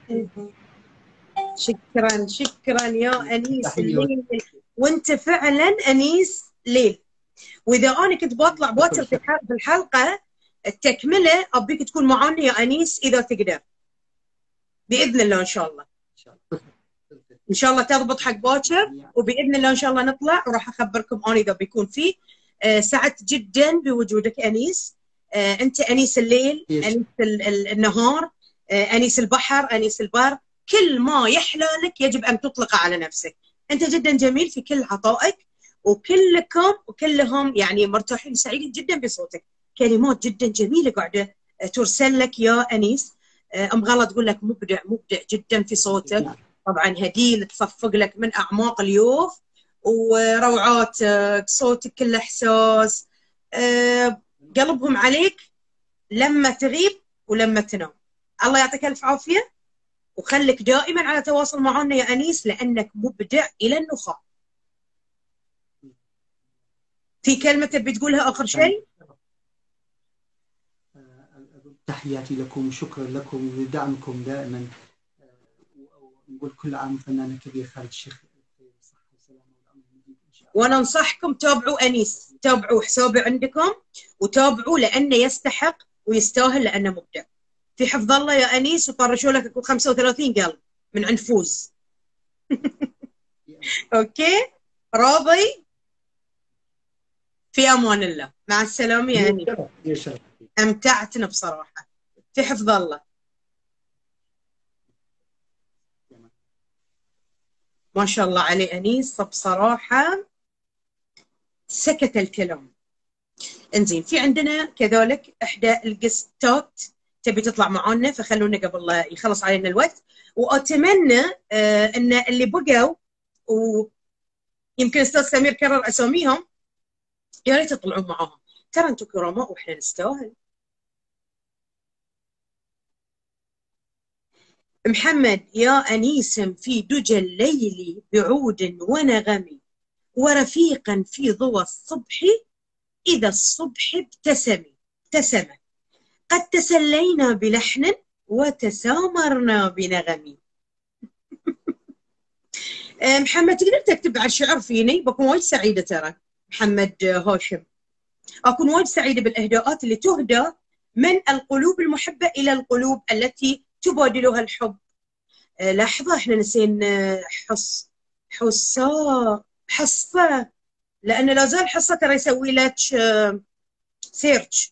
شكرا يا أنيس الليل، وأنت فعلا أنيس ليل. وإذا أنا كنت بطلع باكر في الحلقة التكملة أبيك تكون معنا يا أنيس إذا تقدر بإذن الله. إن شاء الله إن شاء الله تضبط حق باكر، وبإذن الله إن شاء الله نطلع وراح أخبركم أنا إذا بيكون فيه. سعدت جدا بوجودك أنيس. أنت أنيس الليل، أنيس النهار، أنيس البحر، أنيس البر، كل ما يحلى لك يجب أن تطلق على نفسك. أنت جدا جميل في كل عطائك، وكلهم يعني مرتاحين سعيدين جدا بصوتك. كلمات جدا جميلة قاعدة ترسل لك يا أنيس. أم غلا تقول لك مبدع جدا في صوتك. طبعا هديل تصفق لك من أعماق اليوف، وروعاتك صوتك كله إحساس. قلبهم عليك لما تغيب ولما تنام. الله يعطيك ألف عافية، وخليك دائما على تواصل معنا يا أنيس لأنك مبدع إلى النخاع. في كلمة تبي تقولها آخر شيء؟ تحياتي لكم وشكرا لكم ولدعمكم دائما. نقول كل عام فنان كبير خالد الشيخ بالصحة والسلامة والأمن المجيد إن شاء الله. وننصحكم تابعوا أنيس، تابعوا حسابه عندكم وتابعوا لأنه يستحق ويستاهل لأنه مبدع. في حفظ الله يا أنيس، وطرشوا لك 35 قلب من عند فوز. أوكي راضي؟ في أمان الله، مع السلامة يا أنيس. أمتعتنا بصراحة. في حفظ الله. ما شاء الله عليه أنيس بصراحة سكت الكلام. انزين في عندنا كذلك إحدى القستات تبي تطلع معانا، فخلونا قبل لا يخلص علينا الوقت. وأتمنى أن اللي بقوا، ويمكن أستاذ سمير كرر أساميهم، يا ريت تطلعون معاهم. ترى أنتم كرماء وإحنا نستاهل. محمد يا أنيسم في دجى الليل بعود ونغم، ورفيقا في ضوى الصبح إذا الصبح ابتسم. قد تسلينا بلحن وتسامرنا بنغم. محمد تقدر تكتب على الشعر فيني؟ بكون وايد سعيدة. ترى محمد هاشم أكون وايد سعيدة بالإهداءات اللي تهدى من القلوب المحبة إلى القلوب التي تبادلها الحب. لحظة احنا نسينا حصة، لأن لا زال حصة ترى يسوي لك سيرش.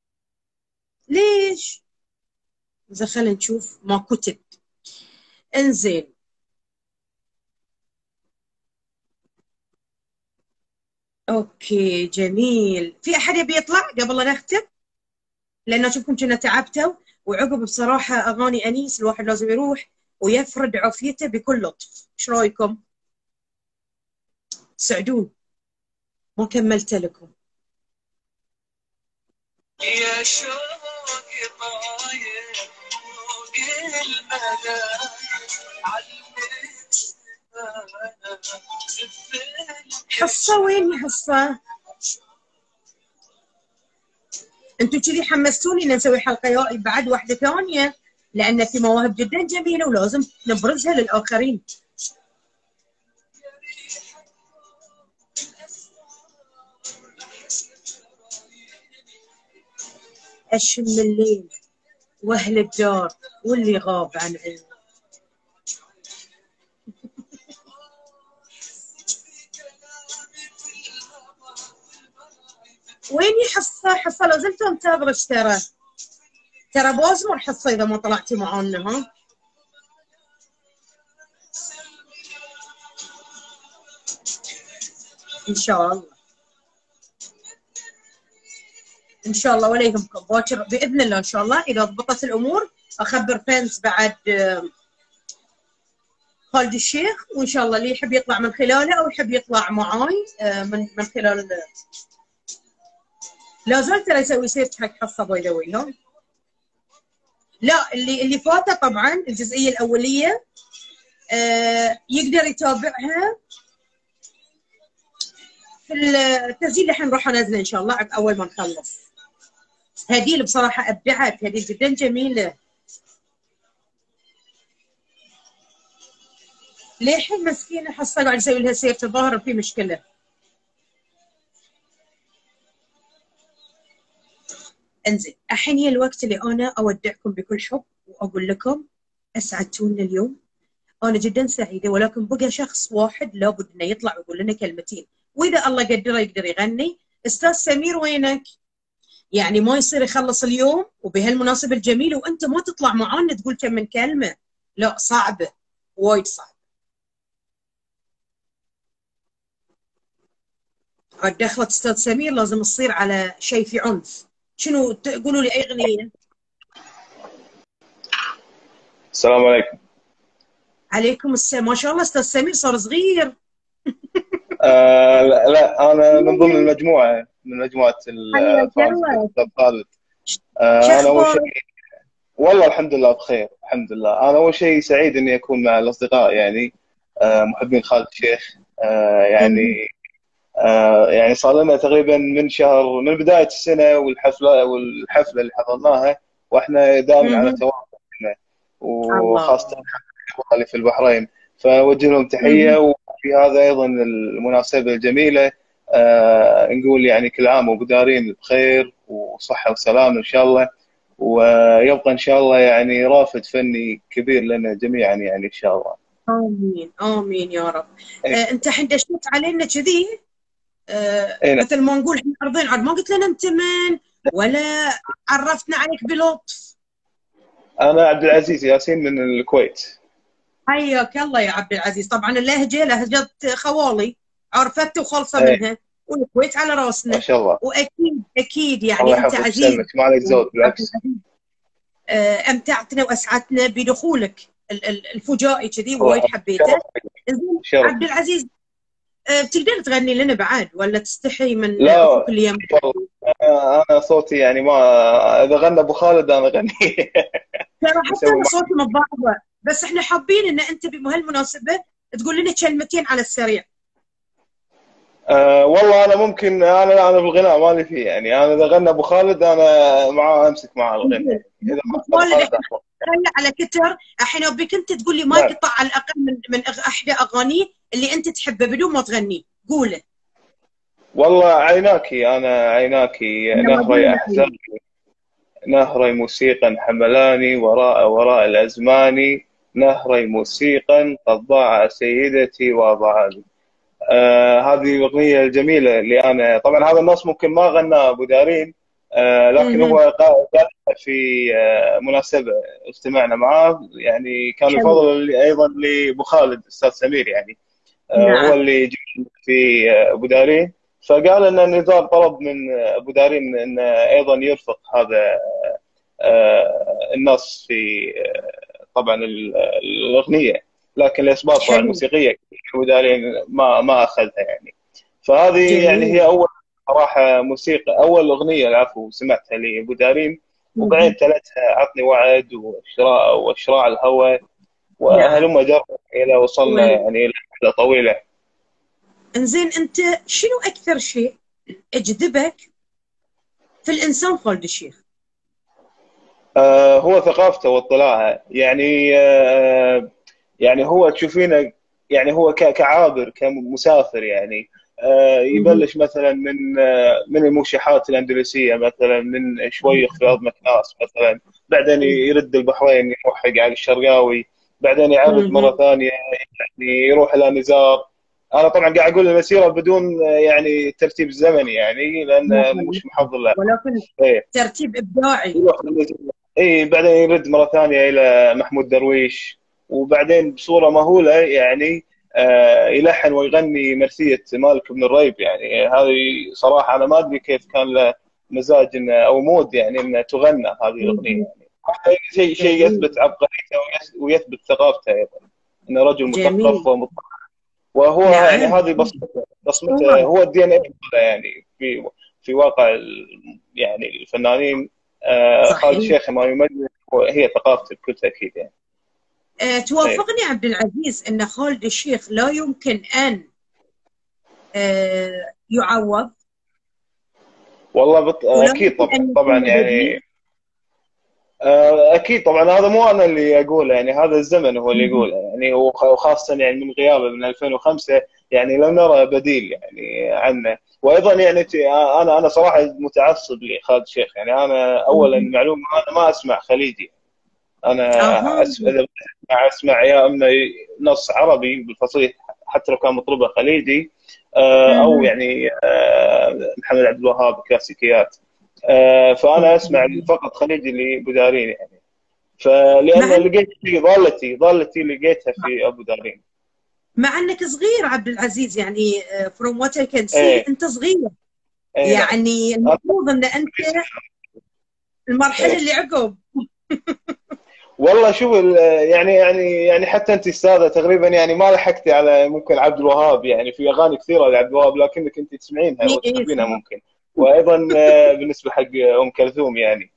ليش؟ إذا خلينا نشوف ما كتب. انزين اوكي جميل. في احد يبي يطلع قبل لا نختم؟ لان اشوفكم كنا تعبتوا، وعقب بصراحه اغاني انيس الواحد لازم يروح ويفرد عافيته بكل لطف. ايش رايكم؟ سعدون ما كملت لكم. يا شوقي طاير فوق المدى حصة وين يا حصة؟ انتم كذي حمستوني ان نسوي حلقة بعد واحدة ثانية، لان في مواهب جدا جميلة ولازم نبرزها للآخرين. أشم الليل وأهل الدار واللي غاب عن عيني. ويني حصة لو زلت انتظرك. ترى بوزمر حصة إذا ما طلعتي معانا. ها إن شاء الله إن شاء الله، ولا يهمكم باكر بإذن الله. إن شاء الله إذا ضبطت الأمور أخبر فانز بعد خالد الشيخ، وإن شاء الله اللي يحب يطلع من خلاله أو يحب يطلع معاي من خلال لا زلت ترى اسوي سيرش حق حصه باي ذا واي. ها لا اللي فاته طبعا الجزئيه الاوليه يقدر يتابعها في التسجيل اللي الحين راح انزله ان شاء الله اول ما نخلص. هديل بصراحه ابدعت، هديل جدا جميله. للحين مسكينه حصه قاعد يسوي لها سيرة، الظاهر في مشكله. انزين الحين هي الوقت اللي انا اودعكم بكل حب واقول لكم اسعدتونا اليوم. انا جدا سعيده، ولكن بقى شخص واحد لابد انه يطلع ويقول لنا كلمتين، واذا الله قدره يقدر يغني. استاذ سمير وينك؟ يعني ما يصير يخلص اليوم وبهالمناسبه الجميله وانت ما تطلع معانا تقول كم من كلمه. لا صعبه، وايد صعبه. عاد دخلت استاذ سمير لازم تصير على شيء في عنف. شنو تقولوا لي اي اغنيه؟ السلام عليكم. عليكم السلام. ما شاء الله استاذ سمير صار صغير. لا انا من ضمن المجموعه، من مجموعه الاستاذ خالد. انا اول شيء والله الحمد لله بخير، الحمد لله. انا اول شيء سعيد اني اكون مع الاصدقاء يعني محبين خالد الشيخ. يعني يعني صار لنا تقريبا من شهر، من بدايه السنه والحفله اللي حضرناها واحنا دائما على تواصل، وخاصه اللي في البحرين، فوجه لهم تحيه. وفي هذا ايضا المناسبه الجميله نقول يعني كل عام وابو دارين بخير وصحه وسلام ان شاء الله، ويبقى ان شاء الله يعني رافد فني كبير لنا جميعا يعني ان شاء الله. امين امين يا رب. انت الحين دشيت علينا كذي مثل ما نقول احنا عرضين، عاد ما قلت لنا انت من ولا عرفتنا عليك بلطف. انا عبد العزيز ياسين من الكويت. حياك الله يا عبد العزيز. طبعا اللهجه لهجه خوالي، عرفت وخلصه منها، والكويت على راسنا ما شاء الله. واكيد اكيد يعني الله انت عزيز، ما عليك زود بالعكس. امتعتنا واسعدتنا بدخولك الفجائي كذي ووايد حبيته. عبد العزيز بتقدر تغني لنا بعد ولا تستحي من لا كل يوم؟ انا صوتي يعني ما، اذا غنى ابو خالد انا اغني. ترى حتى انا صوتي متضاربه، بس احنا حابين ان انت بهالمناسبه تقول لنا كلمتين على السريع. والله انا ممكن، انا بالغناء مالي فيه يعني. انا اذا غنى ابو خالد انا معاه امسك معاه الغنى. اذا غنى على كتر الحين ابيك انت تقول لي ما يقطع على الاقل من احدى اغانيه اللي انت تحبه بدون ما تغنيه، قوله. والله عيناكي، انا عيناكي نهري احزاني، نهري موسيقى حملاني وراء الازمان، نهري موسيقى قد ضاع سيدتي وضعني. هذه الأغنية الجميلة اللي أنا طبعا هذا النص ممكن ما غناه أبو دارين، لكن هو قال في مناسبة اجتمعنا معاه يعني. كان الفضل أيضا لأبو خالد أستاذ سمير يعني. هو اللي جاب في أبو دارين، فقال أن النزار طلب من أبو دارين أن أيضا يرفق هذا النص في طبعا الأغنية، لكن لأسباب طبعا موسيقية أبو دارين ما أخذها يعني. فهذه يعني هي أول صراحة موسيقى، أول أغنية العفو سمعتها لأبو دارين، وبعدين تلتها عطني وعد وشراع الهوى وهلم جر إلى وصلنا يعني إلى رحلة طويلة. إنزين أنت شنو أكثر شيء أجذبك في الإنسان خالد الشيخ؟ هو ثقافته واطلاعه يعني. يعني هو تشوفينه يعني هو كعابر كمسافر يعني. يبلش مثلا من الموشحات الاندلسيه مثلا، من شويخ في ارض مكناس مثلا، بعدين يرد البحرين يروح على الشرقاوي، بعدين يعرض مره ثانيه يعني يروح الى نزار. انا طبعا قاعد اقول المسيره بدون يعني ترتيب زمني يعني، لان مش محضر له، ولكن ترتيب ابداعي. اي بعدين يرد مره ثانيه الى محمود درويش، وبعدين بصوره مهوله يعني يلحن ويغني مرثيه مالك بن الريب يعني. هذه صراحه انا ما ادري كيف كان له مزاج او مود يعني انه تغنى هذه الاغنيه يعني. شيء يثبت عبقريته ويثبت ثقافته ايضا، انه رجل مثقف ومطلع، وهو يعني هذه بصمته هو الدي ان اي يعني في واقع يعني الفنانين خالد صحيح. الشيخ ما يمثل هي ثقافته بكل تاكيد يعني. توافقني عبد العزيز ان خالد الشيخ لا يمكن ان يعوض؟ والله ولا اكيد يمكن ان طبعا يكون يعني بديل؟ اكيد طبعا، هذا مو انا اللي اقوله يعني، هذا الزمن هو اللي يقوله يعني، وخاصه يعني من غيابه من 2005 يعني لم نرى بديل يعني عنه. وايضا يعني انا صراحه متعصب لخالد الشيخ يعني. انا اولا معلومه، انا ما اسمع خليجي، انا اسمع يا اما نص عربي بالفصيح حتى لو كان مطلوبه خليجي، او يعني محمد عبد الوهاب كلاسيكيات. فانا اسمع فقط خليجي لابو دارين يعني. فلان لقيت في ضالتي لقيتها في ابو دارين. مع انك صغير عبد العزيز يعني from what I can see انت صغير يعني المفروض ان انت المرحله اللي عقب. والله شوف يعني حتى انت استاذه تقريبا يعني ما لحقتي على ممكن عبد الوهاب يعني، في اغاني كثيره لعبد الوهاب لكنك انت تسمعينها وتحبينها ممكن. وايضا بالنسبه حق ام كلثوم يعني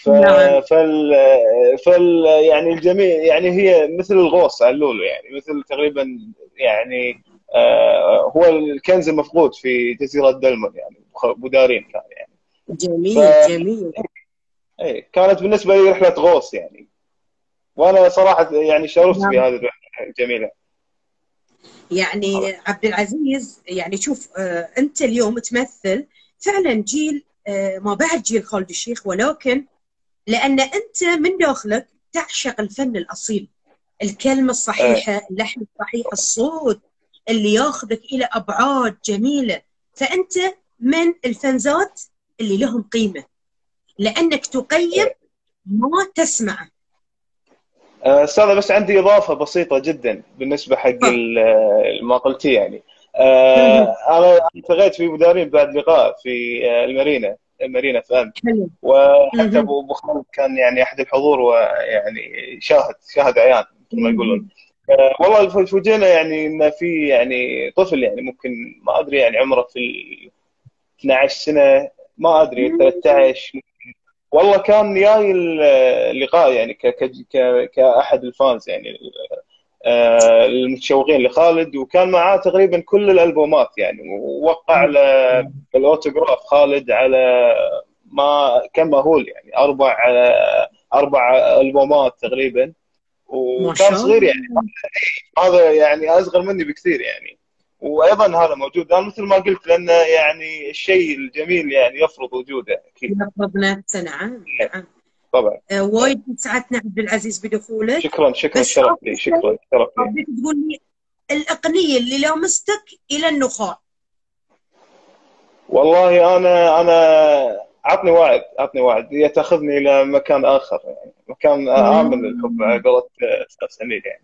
فال يعني الجميع يعني هي مثل الغوص على اللولو يعني، مثل تقريبا يعني هو الكنز المفقود في جزيره دلمن يعني، ابو دارين كان يعني. جميل. اي كانت بالنسبه لي رحله غوص يعني، وانا صراحه يعني شرفت بهذه الرحله الجميله. يعني عبد العزيز يعني شوف انت اليوم تمثل فعلا جيل ما بعد جيل خالد الشيخ، ولكن لان انت من داخلك تعشق الفن الاصيل، الكلمه الصحيحه، اللحن الصحيح، الصوت اللي ياخذك الى ابعاد جميله. فانت من الفنزات اللي لهم قيمه لانك تقيم ما تسمعه. استاذه بس عندي اضافه بسيطه جدا بالنسبه حق ما قلتيه يعني. انا التقيت في ابو دارين بعد لقاء في المارينا في امس، وحتى ابو خالد كان يعني احد الحضور، ويعني شاهد عيان مثل ما يقولون. والله فوجئنا يعني ان في يعني طفل يعني ممكن ما ادري يعني عمره في 12 سنه ما ادري 13، والله كان جاي اللقاء يعني كأحد الفانز يعني المتشوقين لخالد، وكان معاه تقريبا كل الالبومات يعني، ووقع على الاوتوغراف خالد على ما كان مهول يعني 4 البومات تقريبا، وكان صغير يعني، هذا يعني اصغر مني بكثير يعني. وايضا هذا موجود، انا مثل ما قلت لانه يعني الشيء الجميل يعني يفرض وجوده اكيد. يفرض نفسه. نعم طبعا. وايد سعدتنا عبد العزيز بدخولك. شكرا شرف لي. حبيت تقول لي الاقنيه اللي لامستك الى النخاع. والله انا عطني وعد هي تاخذني الى مكان اخر يعني، مكان امن للحب على قولة استاذ سمير يعني.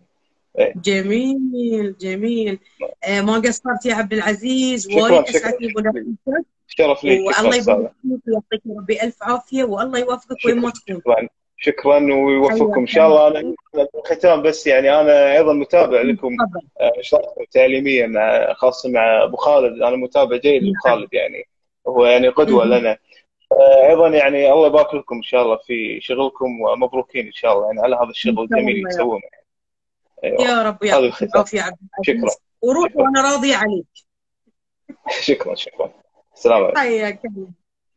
جميل. ما قصرت يا عبد العزيز، وايد اسعدني بمداخلتك. شرف لي. والله يبارك فيك ويعطيك ربي الف عافيه، والله يوفقك وين ما تكون. شكرا ويوفقكم ان شاء الله. انا بالختام بس يعني انا ايضا متابع لكم نشاطكم التعليميه خاصه مع ابو خالد، انا متابع جيد لابو خالد يعني، هو يعني قدوه لنا. ايضا يعني الله يبارك لكم ان شاء الله في شغلكم، ومبروكين ان شاء الله يعني على هذا الشغل الجميل اللي تسوونه يعني. يا رب يعطيك العافيه عبد العزيز. شكرا. وروح وانا راضيه عليك. شكرا. السلام عليكم. حياك الله.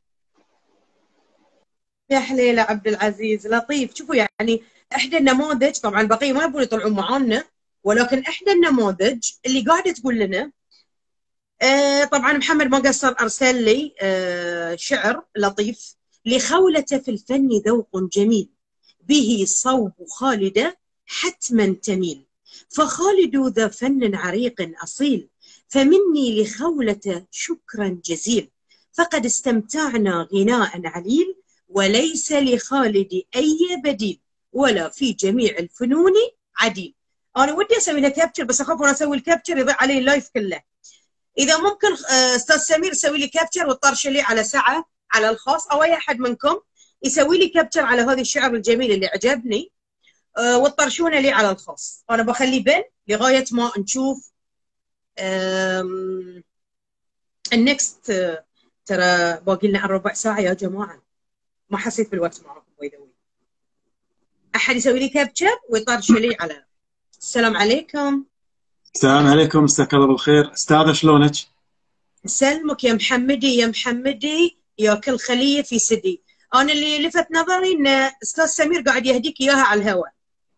يا حليله عبد العزيز لطيف. شوفوا يعني احدى النماذج، طبعا البقيه ما يبون يطلعون معانا، ولكن احدى النماذج اللي قاعده تقول لنا. طبعا محمد ما قصر ارسل لي شعر لطيف: لخولة في الفن ذوق جميل، به صوب خالده حتما تميل، فخالد ذا فن عريق اصيل، فمني لخولة شكرا جزيل، فقد استمتعنا غناء عليل، وليس لخالد اي بديل، ولا في جميع الفنون عديل. انا ودي اسوي له كابتشر بس اخاف وانا اسوي الكابتشر يضيع علي اللايف كله. اذا ممكن استاذ سمير سوي لي كابتشر وطرش لي على ساعه على الخاص، او اي احد منكم يسوي لي كابتشر على هذا الشعر الجميل اللي عجبني وتطرشونه لي على الخاص. انا بخليه بين لغايه ما نشوف النكست ترى باقي لنا 4 ساعة يا جماعة، ما حسيت بالوقت معكم. أحد يسوي لي كابتشر ويطرش لي على السلام عليكم. السلام عليكم، مساك الله بالخير. استاذة شلونك؟ سلمك يا محمدي يا محمدي يا كل خلية في سدي. أنا اللي لفت نظري إن أستاذ سمير قاعد يهديك إياها على الهواء.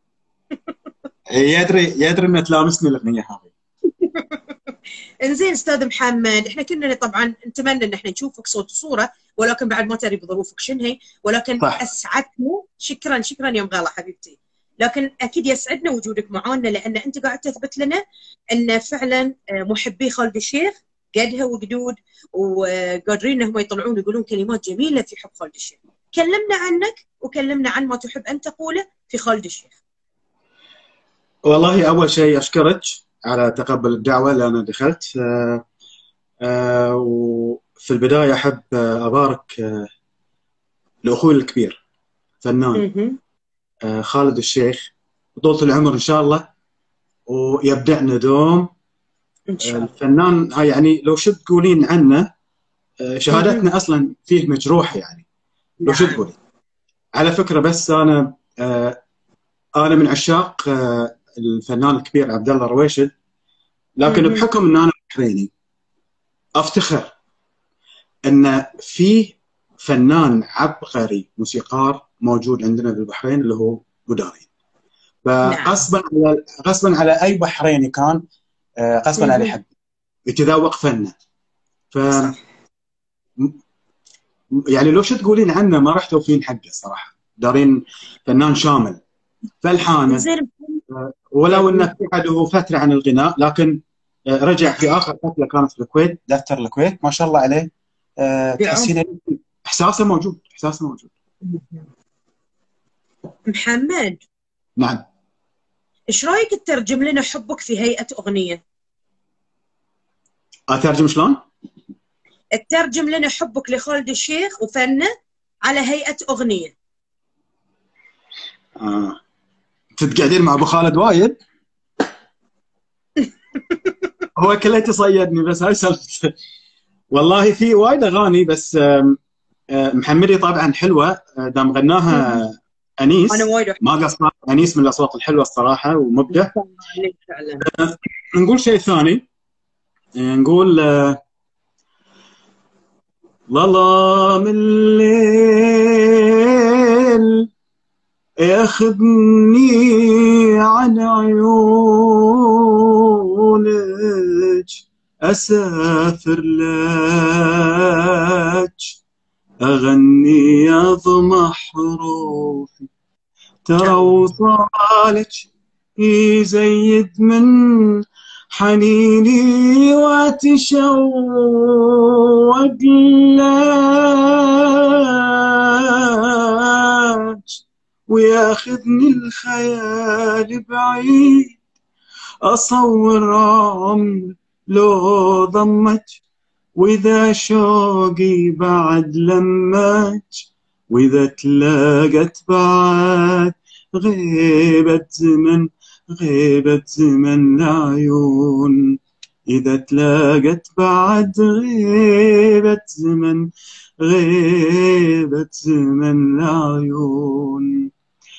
يدري إن تلامسني الأغنية هذه. انزين استاذ محمد، احنا كلنا طبعا نتمنى ان احنا نشوفك صوت وصوره، ولكن بعد ما تدري بظروفك شنو هي، ولكن صح. اسعدنا. شكرا شكرا يا مغاله حبيبتي. لكن اكيد يسعدنا وجودك معانا، لان انت قاعد تثبت لنا ان فعلا محبي خالد الشيخ قدها وقدود، وقادرين انهم يطلعون يقولون كلمات جميله في حب خالد الشيخ. كلمنا عنك وكلمنا عن ما تحب ان تقوله في خالد الشيخ. والله أول شيء أشكرك على تقبل الدعوة اللي أنا دخلت. وفي البداية أحب أبارك لأخوي الكبير فنان خالد الشيخ، طولة العمر إن شاء الله، ويبدعنا دوم ان شاء الله. الفنان هاي يعني لو شو تقولين عنه، شهادتنا أصلا فيه مجروح يعني. لو شو تقولين على فكرة، بس أنا من عشاق الفنان الكبير عبد الله رويشد، لكن بحكم ان انا بحريني افتخر ان في فنان عبقري موسيقار موجود عندنا بالبحرين اللي هو مدارين. غصبا على اي بحريني كان، غصبا على حد يتذوق فنه. ف يعني لو شو تقولين عنه ما راح توفين حقه صراحه. دارين فنان شامل، فالحانه، ولو انه ابتعد فتره عن الغناء، لكن رجع في اخر فتره كانت في الكويت، دفتر الكويت ما شاء الله عليه. تحسين احساسه موجود، احساسه موجود. محمد، نعم، ايش رايك تترجم لنا حبك في هيئه اغنيه؟ اترجم شلون؟ تترجم لنا حبك لخالد الشيخ وفنه على هيئه اغنيه. تقعدين مع ابو خالد وايد. هو كله تصيدني، بس هاي سالفته. والله في وايد اغاني، بس محمدي طبعا حلوه دام غناها انيس. انا وايد ما قصر، انيس من الاصوات الحلوه الصراحه ومبدع. نقول شيء ثاني، نقول ظلام الليل ياخذني عن عيونك، اسافر لك اغني يضم حروفي، ترى وصالك يزيد من حنيني واتشوق لك، وياخذني الخيال بعيد، اصور عمري لو ضمك، واذا شوقي بعد لمك، واذا تلاقت بعد غيبة زمن العيون، إذا تلاقت بعد غيبة زمن العيون،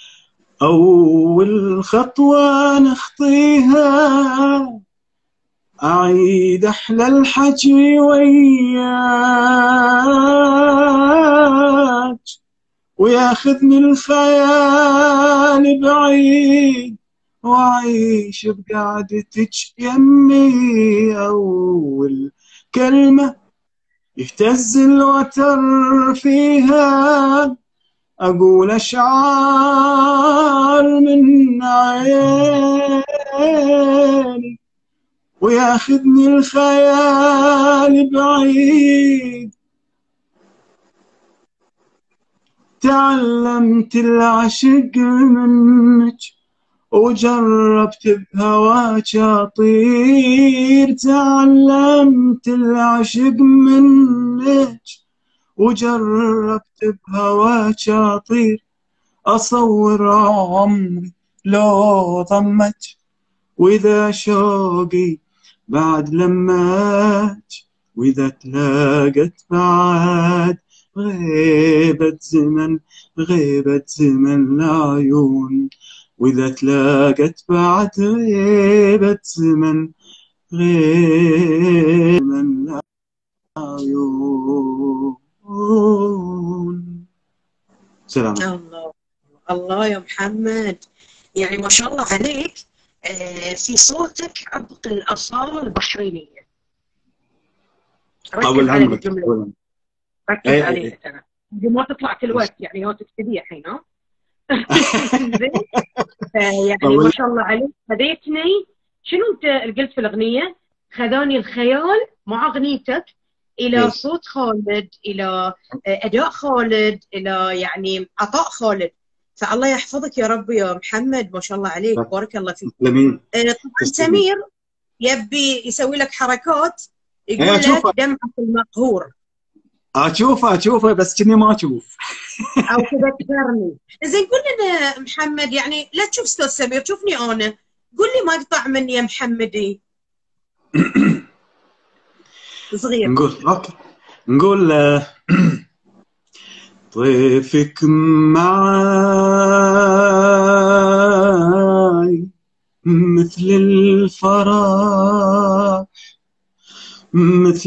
أول خطوة نخطيها أعيد أحلى الحكي وياك، وياخذني الخيال بعيد، وأعيش بقعدتك يمي، أول كلمة يهتز الوتر فيها، أقول أشعار من عيني، وياخذني الخيال بعيد، تعلمت العشق منك وجربت بهواك أطير، تعلمت العشق منك وجربت بهواك أطير، أصور عمري لو ضمك، وإذا شوقي بعد لمك، وإذا تلاقت بعد غيبة زمن العيون، وإذا تلاقت بعد غيبة زمن العيون. سلام. الله الله يا محمد، يعني ما شاء الله عليك. في صوتك عبق الأصالة البحرينية. طول عمرك. ركز عليها ترى، ما تطلع كل وقت، يعني هو تكتبيه الحين ها. يعني ما شاء الله عليك، خذيتني. شنو انت قلت في الاغنيه؟ خذاني الخيال مع اغنيتك الى صوت خالد، الى اداء خالد، الى يعني عطاء خالد. فالله يحفظك يا رب يا محمد، ما شاء الله عليك، بارك الله فيك. طبعا سمير يبي يسوي لك حركات، يقول لك دمعك المقهور. اشوفه بس كني ما اشوف. او تذكرني. زين قول لنا محمد، يعني لا تشوف استاذ سمير، شوفني انا، قول لي ما اقطع مني يا محمدي. صغير. نقول طيفك معاي مثل الفرح، مثل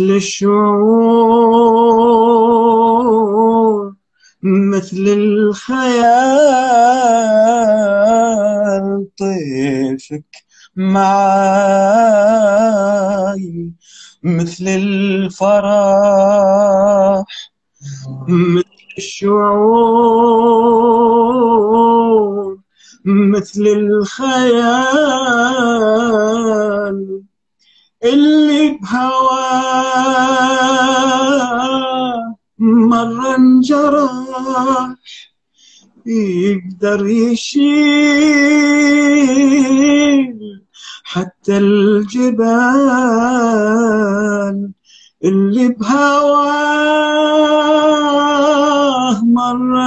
الشعور، مثل الخيال. طيفك معاي مثل الفرح، مثل الشعور، مثل الخيال. اللي بهواه مرة انجرح يقدر يشيل حتى الجبال. اللي بهواه مرة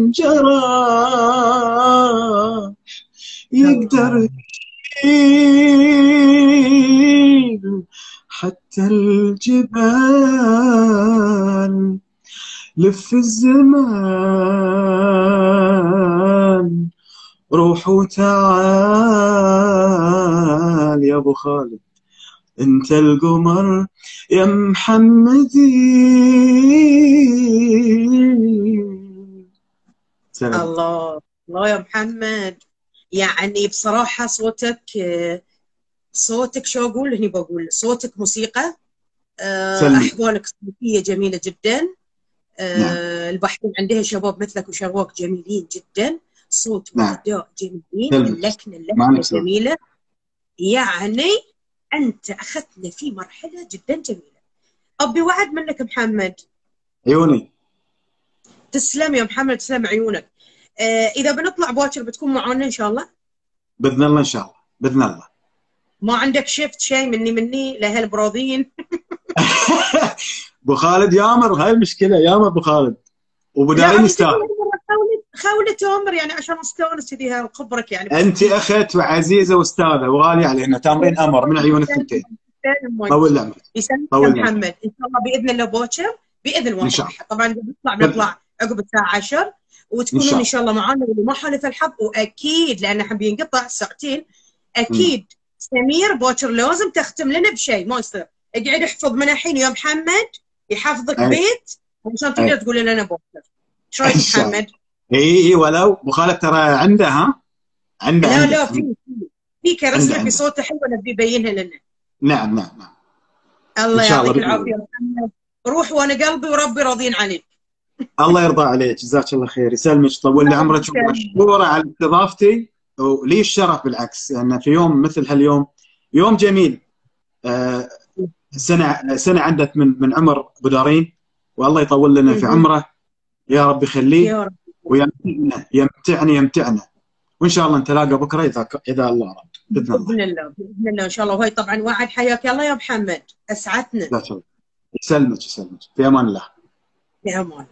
انجرح يقدر يشيل حتى الجبال. لف الزمان روح وتعال يا ابو خالد، انت القمر يا محمدي. سلام. الله الله يا محمد، يعني بصراحة صوتك شو أقول هني، بقول صوتك موسيقى. أحوالك صوتية جميلة جدا. البحرين عندها شباب مثلك وشرواك جميلين جدا، صوت وأداء جميلين، اللكنة جميلة. يعني أنت أخذتنا في مرحلة جدا جميلة. أبي وعد منك محمد. عيوني. تسلم يا محمد، تسلم عيونك. إذا بنطلع باكر بتكون معانا إن شاء الله؟ بإذن الله إن شاء الله، بإذن الله. ما عندك شفت شيء مني لأهل براضين؟ أبو خالد يامر، هاي المشكلة، يامر أبو خالد وبدارين يستاهل. خولة عمر يعني عشان استانس كذي وخبرك يعني. أنت أخت وعزيزة وأستاذة وغالية علينا، تامرين أمر من عيون الثنتين. طول عمرك. يسلمك يا محمد، إن شاء الله بإذن الله باكر بإذن الله. طبعا بنطلع عقب الساعة 10 وتكونون إن شاء الله معانا، واللي ما حالف الحظ وأكيد لأن حبي ينقطع ساعتين أكيد. سمير باكر لازم تختم لنا بشيء، ما يصير اقعد احفظ من الحين يا محمد، يحفظك بيت عشان تقدر تقول لنا باكر. ايش رايك محمد؟ اي ولو ابو خالد ترى عنده عنده لا في كرسمه بصوته حلو نبي يبينها لنا. نعم الله يعطيك العافيه يا محمد، روح وانا قلبي وربي راضين عليك. الله يرضى عليك، جزاك الله خير، يسلمك، طول لي عمرك، ومشكوره على استضافتي، ولي الشرف بالعكس ان يعني في يوم مثل هاليوم، يوم جميل. سنه عدت من عمر بودارين، والله يطول لنا في عمره يا رب يخليه ويمتعنا وان شاء الله نتلاقى بكره اذا الله راد باذن الله. باذن الله ان شاء الله. وهي طبعا وعد. حياك الله يا محمد، اسعدتنا. يسلمك في امان الله. في امان.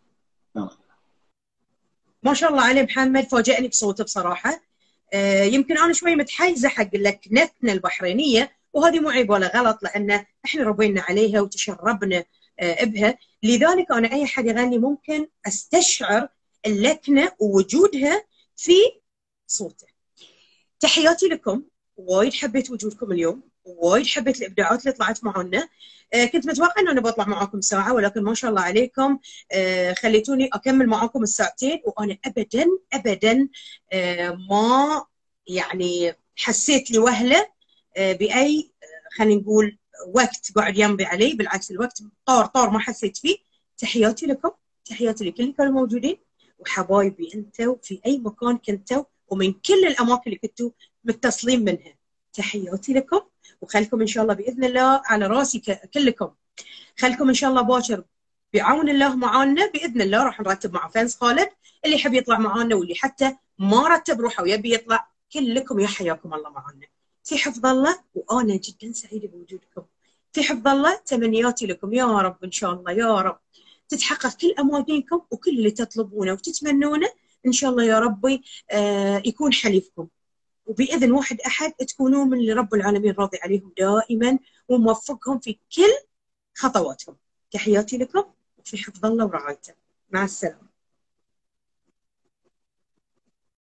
ما شاء الله عليه محمد، فاجأني بصوته بصراحه. يمكن انا شوي متحيزه حق لكنتنا البحرينيه وهذه مو عيب ولا غلط، لان احنا ربينا عليها وتشربنا بها. لذلك انا اي حد يغني ممكن استشعر اللكنه ووجودها في صوته. تحياتي لكم، وايد حبيت وجودكم اليوم، وايد حبيت الابداعات اللي طلعت معنا. كنت متوقعه ان انا بطلع معاكم ساعه، ولكن ما شاء الله عليكم خليتوني اكمل معاكم الساعتين، وانا ابدا ابدا ما يعني حسيت لي وهله باي خلينا نقول وقت قاعد يمضي علي، بالعكس الوقت طار ما حسيت فيه. تحياتي لكم، تحياتي لكل اللي كانوا موجودين، وحبايبي انتوا في اي مكان كنتوا ومن كل الاماكن اللي كنتوا متصلين منها. تحياتي لكم، وخلكم ان شاء الله باذن الله على راسي كلكم. خلكم ان شاء الله باكر بعون الله معانا باذن الله. راح نرتب مع فانس خالد اللي يحب يطلع معانا، واللي حتى ما رتب روحه ويبي يطلع، كلكم يا حياكم الله معانا. في حفظ الله، وانا جدا سعيده بوجودكم. في حفظ الله، تمنياتي لكم يا رب ان شاء الله يا رب تتحقق كل امانيكم، وكل اللي تطلبونه وتتمنونه ان شاء الله يا ربي يكون حليفكم، وباذن واحد احد تكونوا من اللي رب العالمين راضي عليهم دائما وموفقهم في كل خطواتهم. تحياتي لكم، وفي حفظ الله ورعايته. مع السلامه.